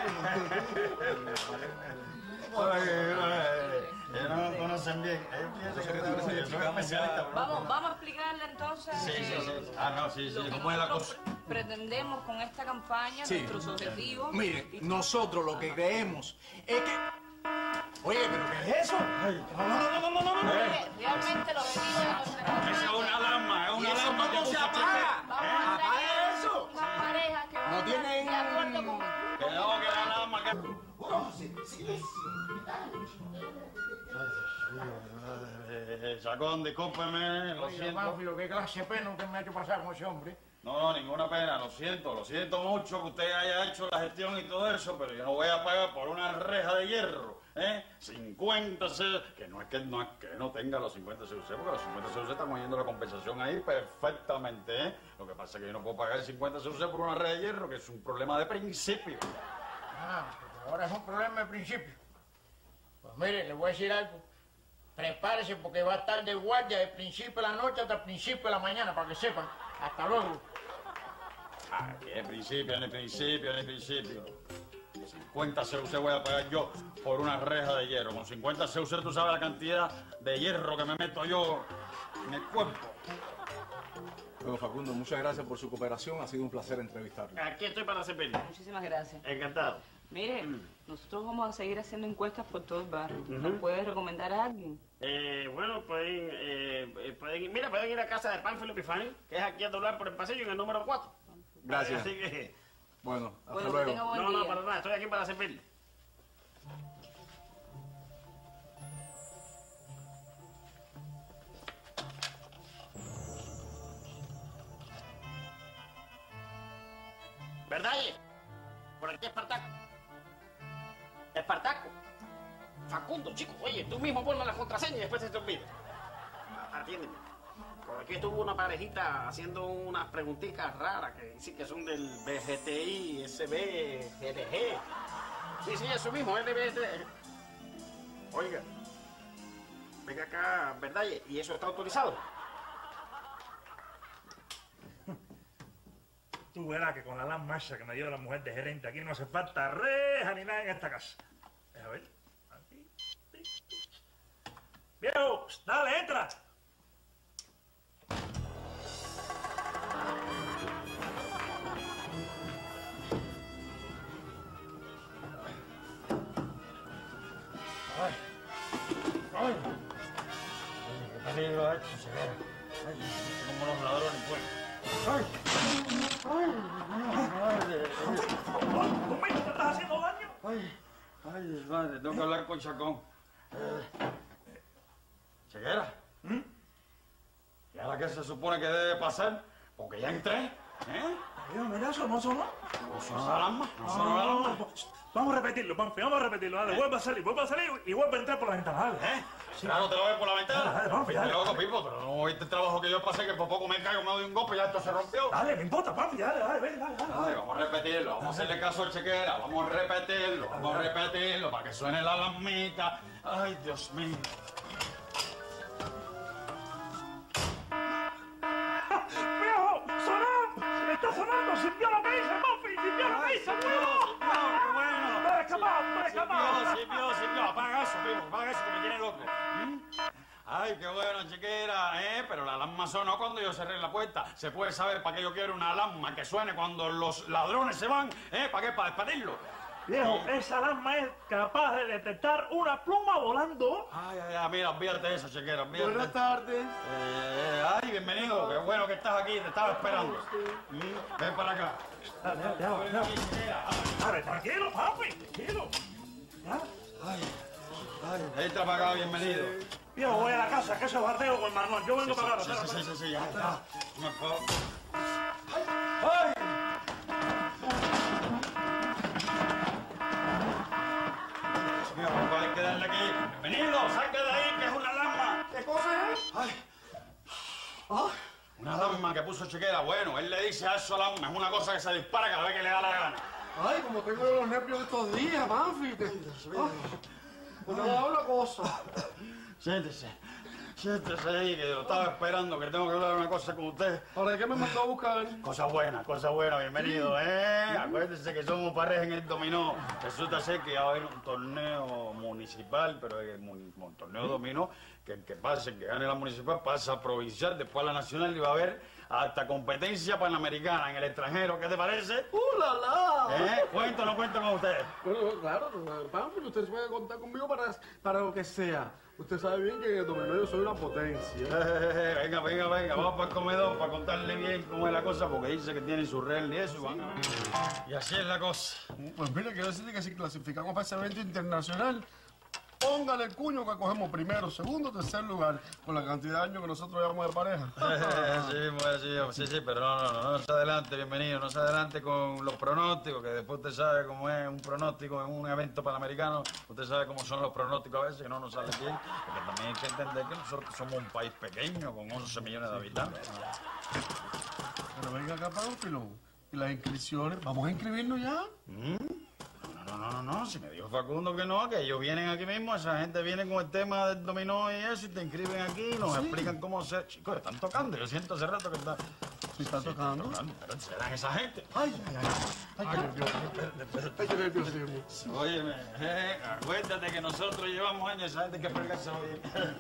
S2: Ay, ay, no me conocen bien. Eh, fíjate que
S4: Nosotros
S2: yo soy especialista, ¿no?
S5: Vamos, vamos a explicarle entonces
S2: Sí, sí,
S5: eh,
S2: sí. Ah, no, sí, sí,
S5: lo que
S2: ¿cómo es la
S5: nosotros
S2: cosa?
S5: pretendemos con esta campaña,
S4: Sí.
S5: nuestros objetivos.
S4: Mire,
S5: y-
S4: nosotros lo que creemos es que... Oye, ¿pero qué es eso? No, no, no, no, no, no, no.
S5: Oye, realmente el objetivo de nuestra campaña...
S2: Esa es una alarma, es
S4: ¿Y
S2: una
S4: eso
S2: alarma que
S4: cómo se
S2: puso
S4: apaga?
S5: Vamos a
S4: ¿Apaga
S5: traer
S4: eso?
S5: unas parejas que van
S4: No
S5: a estar
S4: tienen-
S5: de acuerdo con...
S2: Que no, que la alarma que... Eh, Chacón, discúlpeme, lo
S7: Oiga,
S2: siento.
S7: Pánfilo, qué clase de pena usted me ha hecho pasar con ese hombre.
S2: No, no, ninguna pena, lo siento, lo siento mucho que usted haya hecho la gestión y todo eso, pero yo no voy a pagar por una reja de hierro, ¿eh? cincuenta C U C, que no es que no, es que no tenga los cincuenta C U C, porque los cincuenta C U C estamos yendo la compensación ahí perfectamente, ¿eh? Lo que pasa es que yo no puedo pagar cincuenta C U C por una reja de hierro, que es un problema de principio.
S7: Ah, porque ahora es un problema de principio. Pues mire, le voy a decir algo. Prepárese porque va a estar de guardia de principio de la noche hasta el principio de la mañana, para que sepan. Hasta luego.
S2: Ah, ni principio, ni principio, ni principio. cincuenta C U C voy a pagar yo por una reja de hierro. Con cincuenta C U C tú sabes la cantidad de hierro que me meto yo en el cuerpo.
S4: Bueno, Facundo, muchas gracias por su cooperación. Ha sido un placer entrevistarlo.
S3: Aquí estoy para servirle.
S5: Muchísimas gracias.
S3: Encantado.
S5: Mire, nosotros vamos a seguir haciendo encuestas por todo el barrio. ¿Nos puede recomendar a alguien?
S3: Eh, bueno, pueden, eh, eh, pueden ir, mira, pueden ir a casa de Pánfilo Epifanio, que es aquí a doblar por el pasillo en el número cuatro.
S4: Gracias.
S3: Así que,
S4: Bueno, hasta
S5: Bueno, que
S4: luego.
S5: tenga buen
S3: no, no,
S5: día.
S3: para nada, estoy aquí para servirle. ¿Verdad? Ye? Por aquí Espartaco. Espartaco. Facundo, chico, oye, tú mismo ponme la contraseña y después se te olvida. Atiéndeme. Por aquí estuvo una parejita haciendo unas preguntitas raras que dicen que son del B G T I, S B, G D G. Sí, sí, eso mismo, L B T. Oiga, venga acá, ¿verdad? ¿Y eso está autorizado?
S1: Tú verás que con la gran marcha que me dio la mujer de gerente aquí no hace falta reja ni nada en esta casa. Deja ver. Aquí. Viejo, dale, entra.
S2: Qué peligro esto, Ceguera. Ay, como los ladrones, pues. Ay.
S1: ¿Tú mismo te estás haciendo daño?
S2: Ay, ay, madre, tengo que hablar con Chacón. Eh, Ceguera. ¿Y ahora qué se supone que debe pasar? Porque ya entré, ¿eh?
S1: Mira, mira, eso no sonó.
S2: ¿No sonó la alarma? ¿No sonó la alarma?
S1: Vamos a repetirlo, Pampi, vamos a repetirlo. Dale, vuelve a salir, vuelve a salir y vuelve a entrar por la ventana, dale.
S2: ¿Eh? Claro, te lo ves por la ventana.
S1: Dale, dale, vamos, dale.
S2: Pero loco, Pipo, pero no oíste el trabajo que yo pasé, que por poco me caigo, me doy un golpe y ya esto se rompió.
S1: Dale, no importa, Pampi, dale, dale, ven, dale, dale.
S2: Ay, vamos a repetirlo, vamos a hacerle caso al Chequera, vamos a repetirlo, vamos a repetirlo para que suene la alarmita. Ay, Dios mío.
S1: ¡Viejo! ¡Sonó! ¡Está sonando! ¡Sintió lo que dice, Pampi! ¡Sintió lo que dice,
S2: Sintió,
S1: ¡Cuidado!
S2: sintió, qué bueno.
S1: ¡Me he escapado, me he escapado!
S2: Sirvió, sirvió, sirvió. Apaga eso, primo, apaga eso que me tiene loco. ¿Mm? Ay, qué bueno, chiquera, ¿eh? Pero la alarma sonó cuando yo cerré la puerta. ¿Se puede saber para qué yo quiero una alarma que suene cuando los ladrones se van? ¿Eh? ¿Para qué? ¿Para despedirlos?
S1: Viejo, esa alarma es capaz de detectar una pluma volando.
S2: Ay, ay, ay, mira, olvídate de eso, chiquera, olvídate.
S10: Buenas tardes.
S2: Eh, ay, bienvenido, qué bueno que estás aquí, te estaba esperando. Mm, ven para acá.
S1: Dale, dale, dale, dale. Dale, tranquilo, papi, tranquilo. ¿Ya?
S2: Ay, ay, entra para acá, bienvenido.
S1: Viejo, voy a la casa, que eso es bardeo con Marlon. Yo vengo
S2: Sí,
S1: para acá.
S2: sí,
S1: espera,
S2: sí,
S1: espera.
S2: sí, sí, ya está. Por favor. ¡Ay! Dios mío, hay que darle aquí. Bienvenido, saque de ahí, que es una alarma.
S10: ¿Qué cosa es?
S2: Ay.
S10: Ah,
S2: Una alarma que puso Chiquera. Bueno, él le dice a eso alarma. Es una cosa que se dispara cada vez que le da la gana.
S10: ay, como tengo los nervios estos días, Manfi. Te... Ah, pues nada, una cosa.
S2: Siéntese. Siéntese ahí, que lo estaba esperando, que tengo que hablar una cosa con usted.
S10: ¿Para qué me mandó a buscar?
S2: Cosa buena, cosa buena, bienvenido, ¿eh? Acuérdese que somos pareja en el dominó. Resulta ser que va a haber un torneo municipal, pero es un, un torneo dominó, que el que pase, el que gane la municipal, pasa a provincial, después a la nacional y va a haber hasta competencia panamericana en el extranjero. ¿Qué te parece?
S10: ¡Uh, la, la!
S2: ¿Eh? ¿Cuento o no cuento con usted?
S10: Bueno, claro, Manfi, usted puede contar conmigo para, para lo que sea. Usted sabe bien que en el dominó yo soy una potencia.
S2: Eh, venga, venga, venga, vamos para el comedor para contarle bien cómo es la cosa, porque dice que tiene su regla y eso, y van a ver. Y así es la cosa.
S10: Pues mire, quiero decirle que si clasificamos para ese evento internacional, póngale el cuño que cogemos primero, segundo, tercer lugar, con la cantidad de años que nosotros llevamos de pareja.
S2: sí, pues, sí, sí, sí, pero no, no, no, no se adelante, bienvenido, no se adelante con los pronósticos, que después usted sabe cómo es un pronóstico en un evento panamericano, usted sabe cómo son los pronósticos a veces, que no nos sale bien, porque también hay que entender que nosotros somos un país pequeño, con once millones de habitantes.
S10: Pero venga acá, Pánfilo, y las inscripciones, ¿vamos a inscribirnos ya?
S2: ¿Mm? No, no, no, no, si me dijo Facundo que no, que ellos vienen aquí mismo, esa gente viene con el tema del dominó y eso, y te inscriben aquí, y nos
S10: ¿Sí?
S2: explican cómo se... Chicos, están tocando, yo siento hace rato que está...
S10: ¿Sí está tocando?
S2: tocando, pero serán esa gente.
S10: Ay, ay, ay, ay, qué nervioso. Ay, qué nerviosismo.
S2: Óyeme, eh, acuérdate que nosotros llevamos años, esa gente hay que fregárselo bien.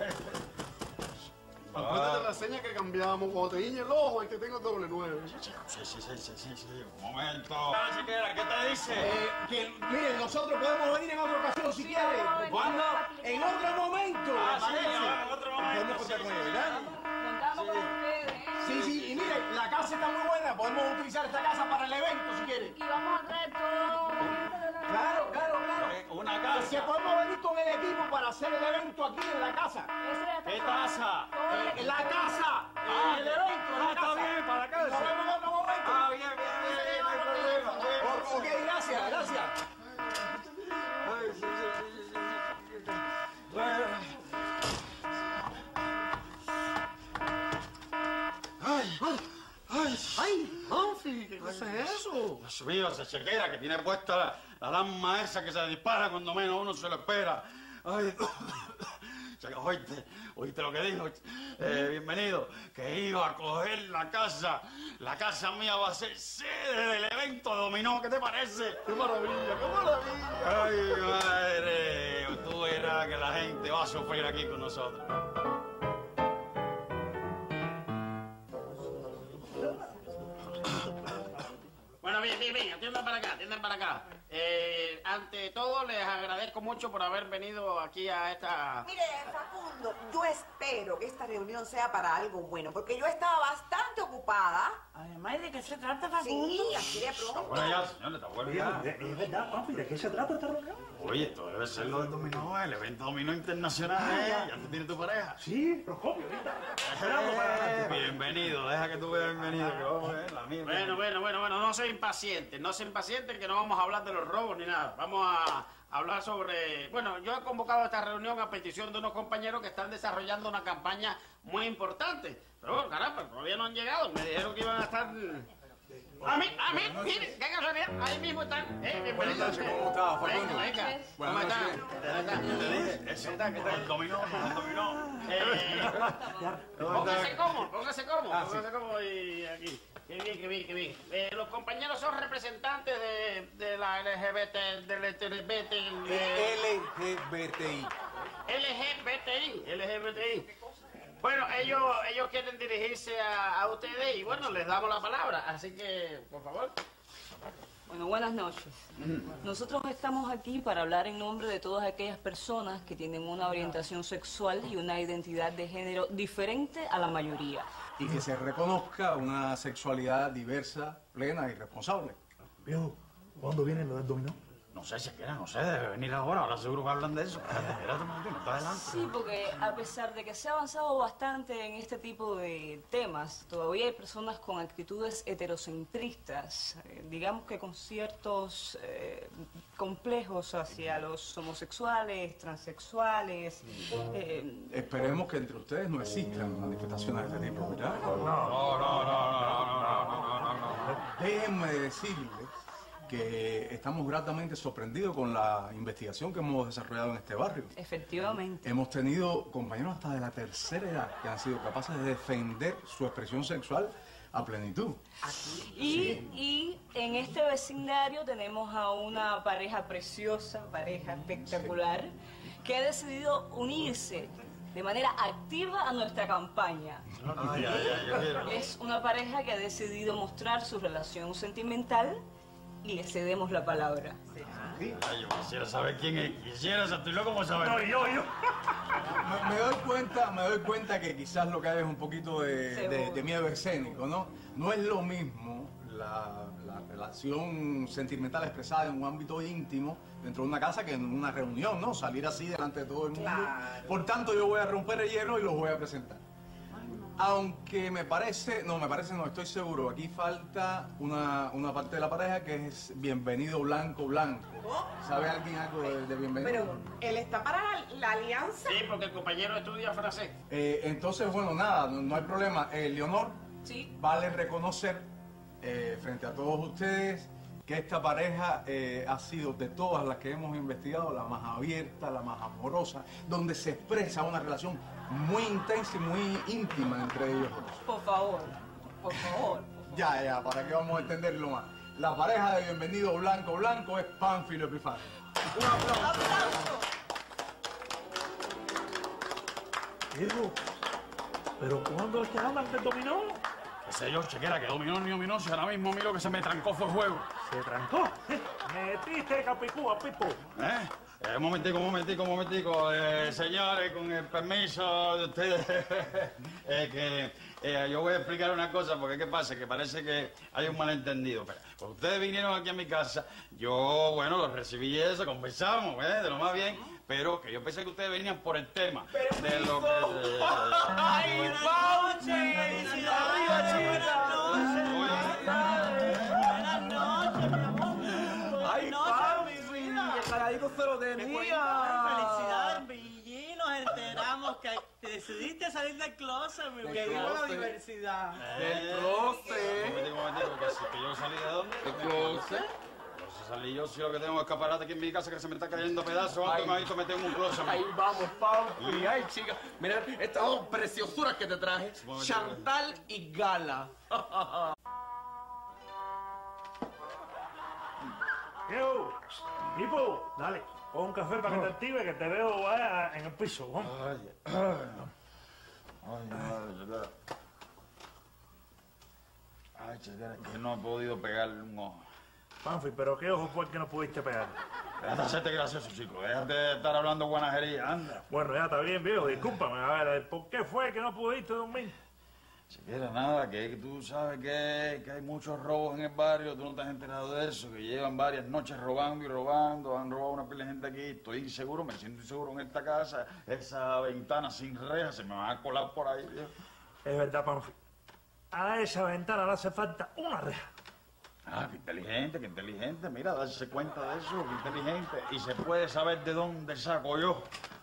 S10: Acuérdate la seña que cambiamos, cuando te guiñe el ojo, el que tengo doble nueve.
S2: Sí, sí, sí, sí, sí, sí, un momento. Ah, Chiquera, ¿qué te dice?
S6: Eh, que, miren, nosotros podemos venir en otra ocasión si quieren.
S2: ¿Cuándo?
S6: En otro momento.
S2: Ah, sí,
S6: ¿parece?
S2: en otro momento,
S6: Podemos contar
S2: sí,
S6: con
S2: sí,
S6: él,
S2: sí.
S6: ¿verdad?
S5: Contamos con ustedes, ¿eh?
S6: Sí, sí, y miren, la casa está muy buena. Podemos utilizar esta casa para el evento si quieren.
S11: Y vamos a traer todo la gente de la
S6: Claro, claro, claro.
S2: Eh, Una
S6: Es que
S2: casa.
S6: podemos venir con el equipo para hacer el evento aquí en la casa.
S11: Eso ya está
S2: ¿Qué
S11: todo.
S2: casa?
S11: Todo
S6: Eh,
S11: el
S6: en la casa.
S2: Ah,
S6: eh, el evento, en
S2: ah,
S6: la
S2: está
S6: casa.
S2: bien, para la casa.
S6: Nos vemos en otro momento.
S2: Ah, bien, bien, bien, bien, no hay problema.
S6: O- Ok, gracias, gracias.
S2: Ay, sí, sí, sí, sí, sí, sí. Bueno. Ay, ay,
S10: ¡Ay, Manfi! ¿Qué cosa es eso?
S2: Dios mío, esa chequera que tiene puesta la, la alarma esa que se dispara cuando menos uno se lo espera. Ay, oíste, oíste lo que dijo. Eh, bienvenido, que iba a coger la casa. La casa mía va a ser sede del evento dominó. ¿Qué te parece?
S10: ¡Qué maravilla, qué maravilla!
S2: Ay, madre, tú verás que la gente va a sufrir aquí con nosotros.
S3: Bueno, bien, bien, bien, atiendan para acá, atiendan para acá. Eh, ante todo, les agradezco mucho por haber venido aquí a esta...
S8: Mire, Facundo, yo espero que esta reunión sea para algo bueno, porque yo estaba bastante ocupada.
S5: Además, ¿de qué se trata, Facundo?
S8: Sí, así de
S2: Está
S8: pronto.
S2: bueno ya, señor, está bueno
S1: Oye,
S2: ya.
S1: ¿es es verdad, papi? ¿De qué se trata esta reunión?
S2: Oye, esto debe ser lo del dominó, el evento dominó internacional, ¿eh? ¿Ya te tiene tu pareja?
S1: Sí, Procopio, ahorita. Esperando para...
S2: Eh, bienvenido, deja que tú veas bienvenido, que vamos a ver la mía.
S3: Bueno, bueno, bueno, bueno, no se impacienten, no se impacienten que no vamos a hablar de los robos ni nada. Vamos a hablar sobre... Bueno, yo he convocado esta reunión a petición de unos compañeros que están desarrollando una campaña muy importante. Pero bueno, caramba, todavía no han llegado. Me dijeron que iban a estar... A mí, a mí, mire, qué casualidad, ahí mismo están. Eh, bienvenidos.
S4: Buenas noches, ¿cómo estás, Facundo?
S3: Venga, venga. ¿Cómo
S4: Buenas
S3: están?
S4: noches.
S3: ¿Cómo están?
S2: Te dije,
S3: eso. ¿Qué tal? ¿Qué tal? El dominó, el dominó. Eh, póngase cómodo, póngase cómodo,
S4: Ah, sí.
S3: póngase cómodo y aquí. Qué bien, qué bien, qué bien. Eh, los compañeros son representantes de, de la L G B T, del L G B T, de-
S4: L G B T I.
S3: L G B T I, L G B T I. Bueno, ellos, ellos quieren dirigirse a, a ustedes y bueno, les damos la palabra, así que, por favor.
S5: Bueno, buenas noches. Nosotros estamos aquí para hablar en nombre de todas aquellas personas que tienen una orientación sexual y una identidad de género diferente a la mayoría.
S4: Y que se reconozca una sexualidad diversa, plena y responsable.
S1: Viejo, ¿cuándo viene lo del dominó?
S2: No sé si quiera, no sé, debe venir ahora, ahora seguro que hablan de eso. Espérate un momentito, está adelante.
S5: Sí, porque a pesar de que se ha avanzado bastante en este tipo de temas, todavía hay personas con actitudes heterocentristas, eh, digamos que con ciertos eh, complejos hacia los homosexuales, transexuales. eh,
S4: Esperemos que entre ustedes no existan manifestaciones de este tipo, ¿verdad?
S2: No, no, no, no, no, no, no, no, no.
S4: Déjenme decirles que estamos gratamente sorprendidos con la investigación que hemos desarrollado en este barrio.
S5: Efectivamente.
S4: Hemos tenido compañeros hasta de la tercera edad que han sido capaces de defender su expresión sexual a plenitud.
S5: Y, y en este vecindario tenemos a una pareja preciosa, pareja espectacular, que ha decidido unirse de manera activa a nuestra campaña.
S2: Ay, ay, ay, yo quiero.
S5: Es una pareja que ha decidido mostrar su relación sentimental y le cedemos la palabra.
S2: Ay, yo quisiera saber quién es. Quisiera, estoy loco por saber.
S1: No, yo, yo.
S4: Me, me doy cuenta, me doy cuenta que quizás lo que hay es un poquito de, de- de miedo escénico, ¿no? No es lo mismo la, la relación sentimental expresada en un ámbito íntimo dentro de una casa que en una reunión, ¿no? Salir así delante de todo el mundo.
S8: Claro.
S4: Por tanto, yo voy a romper el hielo y los voy a presentar. Aunque me parece, no, me parece, no, estoy seguro, aquí falta una, una parte de la pareja que es Bienvenido Blanco Blanco. ¿Sabe alguien algo de, de Bienvenido?
S8: Pero él está para la, la alianza.
S3: Sí, porque el compañero estudia francés.
S4: Eh, entonces, bueno, nada, no, no hay problema. Eh, Leonor,
S5: Sí.
S4: vale reconocer eh, frente a todos ustedes que esta pareja eh, ha sido de todas las que hemos investigado la más abierta, la más amorosa, donde se expresa una relación muy intensa y muy íntima entre ellos dos.
S5: Por favor, por favor.
S4: Ya, ya, para que vamos a entenderlo más. La pareja de Bienvenido Blanco Blanco es Pánfilo Epifanio. Un aplauso.
S1: Viejo, ¿pero cuándo es que hablan del dominó?
S2: Qué sé yo, chequera, que dominó ni dominó, si ahora mismo miro que se me trancó fue el juego.
S1: ¿Se trancó? Metiste Capicúa, Pipo.
S2: ¿Eh? Eh, un momentico, un momentico, un momentico. Eh, señores, con el permiso de ustedes, eh, que eh, yo voy a explicar una cosa, porque ¿qué pasa? Que parece que hay un malentendido. Pero, cuando ustedes vinieron aquí a mi casa, yo, bueno, los recibí eso, conversamos, ¿eh? De lo más bien, pero que yo pensé que ustedes venían por el tema. De lo que... eh,
S9: ¡Ay, Pauchi! ¡Felicidades! Buenas noches, mi amor.
S12: ¡Ay, Pauchi! ¡El cagadito se lo tenía!
S9: ¡Felicidades, Villí! Nos enteramos que te decidiste salir del closet, mi
S12: ¡Que viva la diversidad!
S2: ¡Del
S12: closet!
S2: Un momentico, un momentico, que, si- que yo salí de dónde?
S12: ¿Del closet?
S2: Si salí yo, si lo que tengo es escaparate aquí en mi casa que se me está cayendo a pedazos,
S12: Ay.
S2: antes me visto meter en un closet.
S12: Ahí vamos, Pauchi. Ay, chica. Mira, estas dos preciosuras que te traje.
S2: momento.
S12: Chantal y Gala.
S1: Viejo, Pipo, dale, pon un café para que te active, que te veo vaya, en el piso. ¿no?
S2: Ay, ay, ay, madre, chequera. Ay, chequera, que no he podido pegarle un ojo.
S1: Panfi, pero ¿qué ojo fue el que no pudiste pegar?
S2: Déjate hacerte gracioso, chico. Déjate de estar hablando guanajería, anda.
S1: Bueno, ya está bien, viejo, discúlpame. A ver, ¿por qué fue que no pudiste dormir?
S2: Chequera, nada, que tú sabes que, que hay muchos robos en el barrio, tú no te has enterado de eso, que llevan varias noches robando y robando, han robado una pila de gente aquí, estoy inseguro, me siento inseguro en esta casa, esa ventana sin rejas, se me van a colar por ahí, viejo.
S1: Es verdad, Panfi. A esa ventana le hace falta una reja.
S2: Ah, qué inteligente, qué inteligente. Mira, darse cuenta de eso, qué inteligente. Y se puede saber de dónde saco yo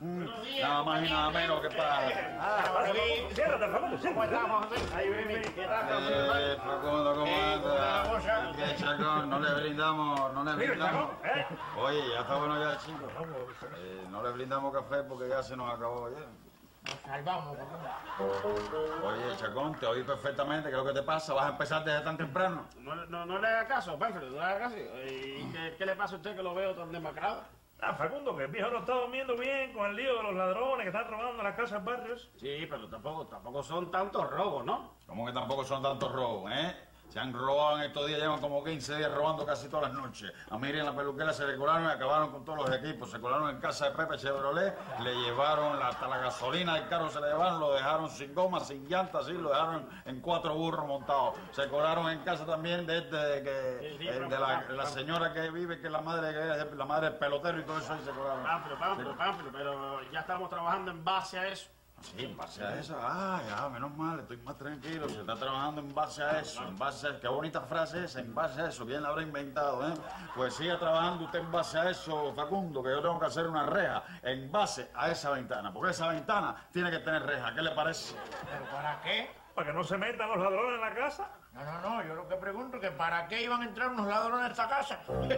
S2: Nada más y nada menos que para...
S3: Ah,
S1: Siéntate, Facundo,
S3: ¿Cómo estamos, José? Ahí viene. ¿Qué tal,
S2: Eh, Facundo, ¿cómo anda? ¿Qué, Chacón? No le brindamos, no le brindamos... Oye, ya está bueno ya, chicos. Eh, no le brindamos café porque ya se nos acabó ya.
S7: Nos salvamos, Facundo.
S2: Oye, Chacón, te oí perfectamente. ¿Qué es lo que te pasa? ¿Vas a empezar desde tan temprano?
S3: No, no, no le haga caso, Pánfilo, no le haga caso. ¿Y qué, qué le pasa a usted que lo veo tan demacrado?
S1: Ah, Facundo, que el viejo no está durmiendo bien con el lío de los ladrones que están robando las casas barrios.
S3: Sí, pero tampoco, tampoco son tantos robos, ¿no?
S2: ¿Cómo que tampoco son tantos robos, eh? Se han robado en estos días, llevan como quince días robando casi todas las noches. A Miri en la peluquera se le colaron y acabaron con todos los equipos. Se colaron en casa de Pepe Chevrolet, le llevaron la- hasta la gasolina del carro, se le llevaron, lo dejaron sin goma, sin llantas, así, lo dejaron en cuatro burros montados. Se colaron en casa también de este, de, que,
S3: Sí, sí,
S2: eh,
S3: pero-
S2: de, la, de la señora que vive, que es la madre, que es la madre del pelotero y todo eso, ahí se colaron.
S3: Pánfilo, Pánfilo, Pánfilo, pero ya estamos trabajando en base a eso.
S2: Sí, en base a eso, ah, ya, menos mal, estoy más tranquilo. Se está trabajando en base a eso, en base a... Qué bonita frase es, en base a eso, ¿quién la habrá inventado, eh? Pues siga trabajando usted en base a eso, Facundo, que yo tengo que hacer una reja en base a esa ventana, porque esa ventana tiene que tener reja, ¿qué le parece?
S7: ¿Pero para qué?
S1: Para que no se metan los ladrones en la casa.
S7: No, no, no, yo lo que pregunto es que ¿para qué iban a entrar unos ladrones a esta casa?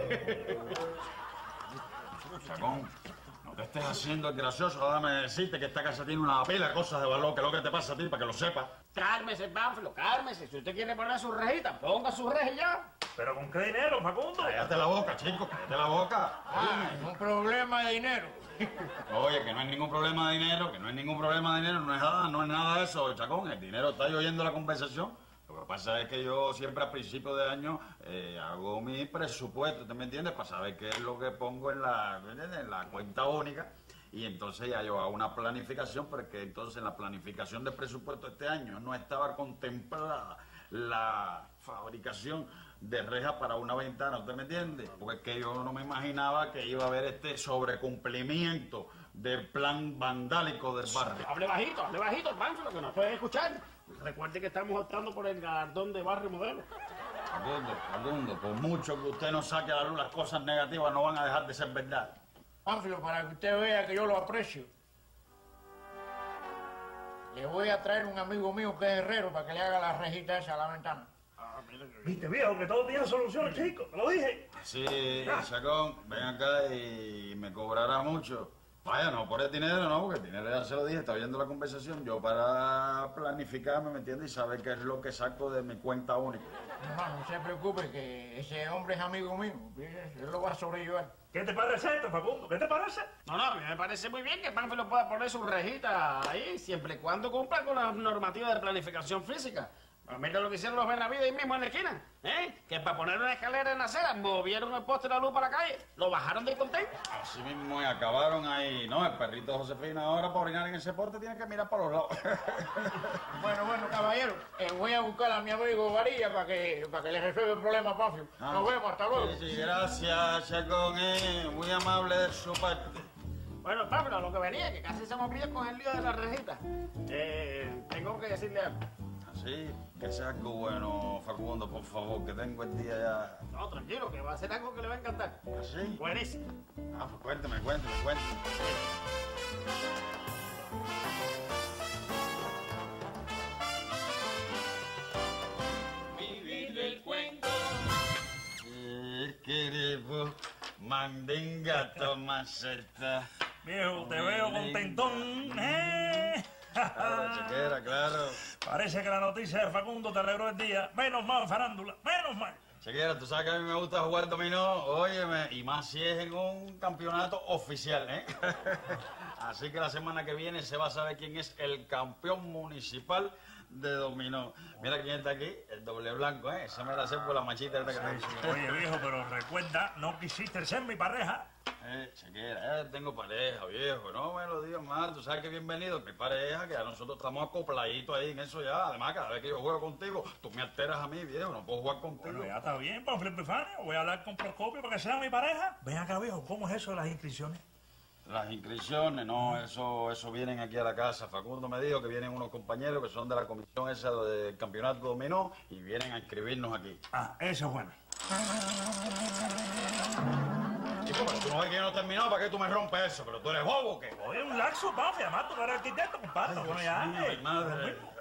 S2: Chacón, no te estés haciendo el gracioso, déjame decirte que esta casa tiene una pila de cosas de valor, que es lo que te pasa a ti, para que lo sepas.
S3: Cálmese, Pánfilo, cálmese. Si usted quiere poner su rejita, ponga su reja ya.
S1: ¿Pero con qué dinero, Facundo?
S2: Cállate la boca, chico, cállate la boca.
S7: Ah, es un problema de dinero.
S2: Oye, que no hay ningún problema de dinero, que no hay ningún problema de dinero, no es nada, no es nada de eso, Chacón. El dinero, ¿estás oyendo la conversación? Lo que pasa es que yo siempre a principio de año eh, hago mi presupuesto, ¿te me entiendes? Para saber qué es lo que pongo en la, en la cuenta única. Y entonces ya yo hago una planificación, porque entonces en la planificación del presupuesto este año no estaba contemplada la fabricación de rejas para una ventana, ¿usted me entiende? Porque es que yo no me imaginaba que iba a haber este sobrecumplimiento del plan vandálico del barrio.
S3: Hable bajito, hable bajito, Pánfilo, que nos pueden escuchar. Recuerde que estamos optando por el galardón de barrio modelo.
S2: Facundo, Facundo, por mucho que usted no saque a la luz las cosas negativas, no van a dejar de ser verdad.
S7: Pánfilo, para que usted vea que yo lo aprecio, le voy a traer un amigo mío que es herrero para que le haga la rejita esa a la ventana.
S1: Viste, viejo, que todo tiene solución, chico. Te lo dije.
S2: Sí, Chacón, ven acá y me cobrará mucho. Vaya, no por el dinero, no, porque el dinero ya se lo dije, está oyendo la conversación. Yo para planificarme, ¿me entiendes? Y saber qué es lo que saco de mi cuenta única.
S7: No, no se preocupe, que ese hombre es amigo mío. Yo lo voy a sobrellevar.
S1: ¿Qué te parece esto, Facundo? ¿Qué te parece?
S3: No, no, a mí me parece muy bien que Pánfilo pueda poner su rejita ahí, siempre y cuando cumpla con las normativas de planificación física. Pero mira lo que hicieron los Benavides ahí mismo en la esquina, ¿eh? Que para poner una escalera en la acera, movieron el poste de la luz para la calle, lo bajaron del contento.
S2: Así mismo y acabaron ahí, ¿no? El perrito Josefina ahora para orinar en ese porte tiene que mirar para los lados.
S7: Bueno, bueno, caballero, eh, voy a buscar a mi amigo Varilla para que, para que le resuelva el problema a Pánfilo.
S2: Ah.
S7: Nos vemos, hasta luego.
S2: Sí, sí, gracias, Chacón, eh. Muy amable de su parte.
S3: Bueno, Pánfilo, lo que venía, que casi se me olvidó con el lío de la rejita. Eh, tengo que decirle algo.
S2: Así, que sea algo bueno, Facundo, por favor, que tengo el día ya.
S3: No, tranquilo, que va a ser algo que le va a encantar.
S2: ¿Así?
S3: Buenísimo.
S2: Ah, pues cuéntame, cuéntame, cuéntame.
S13: Vivir el cuento.
S2: Eh, querido, mandinga, toma esta.
S1: Viejo, te veo contentón, ¿eh?
S2: Claro, chiquera, claro.
S1: Parece que la noticia de Facundo te alegró el día. Menos mal, farándula, menos mal.
S2: Chiquera, tú sabes que a mí me gusta jugar dominó, óyeme, y más si es en un campeonato oficial, ¿eh? Así que la semana que viene se va a saber quién es el campeón municipal de dominó. Mira quién está aquí, el doble blanco, ¿eh? Esa me la sé por la machita esta que tengo.
S1: Oye, viejo, pero recuerda, no quisiste ser mi pareja.
S2: Eh, Chequera, eh, tengo pareja, viejo, no me lo digas mal, tú sabes que bienvenido, mi pareja, que ya nosotros estamos acopladitos ahí en eso ya, además cada vez que yo juego contigo, tú me alteras a mí, viejo, no puedo jugar contigo.
S1: Bueno, ya está bien, Pánfilo Epifanio, voy a hablar con Procopio para que sea mi pareja. Ven acá, viejo, ¿cómo es eso de las inscripciones?
S2: Las inscripciones, no, eso, eso vienen aquí a la casa. Facundo me dijo que vienen unos compañeros que son de la comisión esa del campeonato dominó y vienen a inscribirnos aquí.
S1: Ah, eso es bueno.
S2: ¿Y chico, pero tú no ves que yo no he terminado, ¿para qué tú me rompes eso? ¿Pero tú eres bobo o qué?
S1: Oye, un laxo, papi, además tú eres arquitecto, compadre. Bueno, ya.
S2: Ay, madre.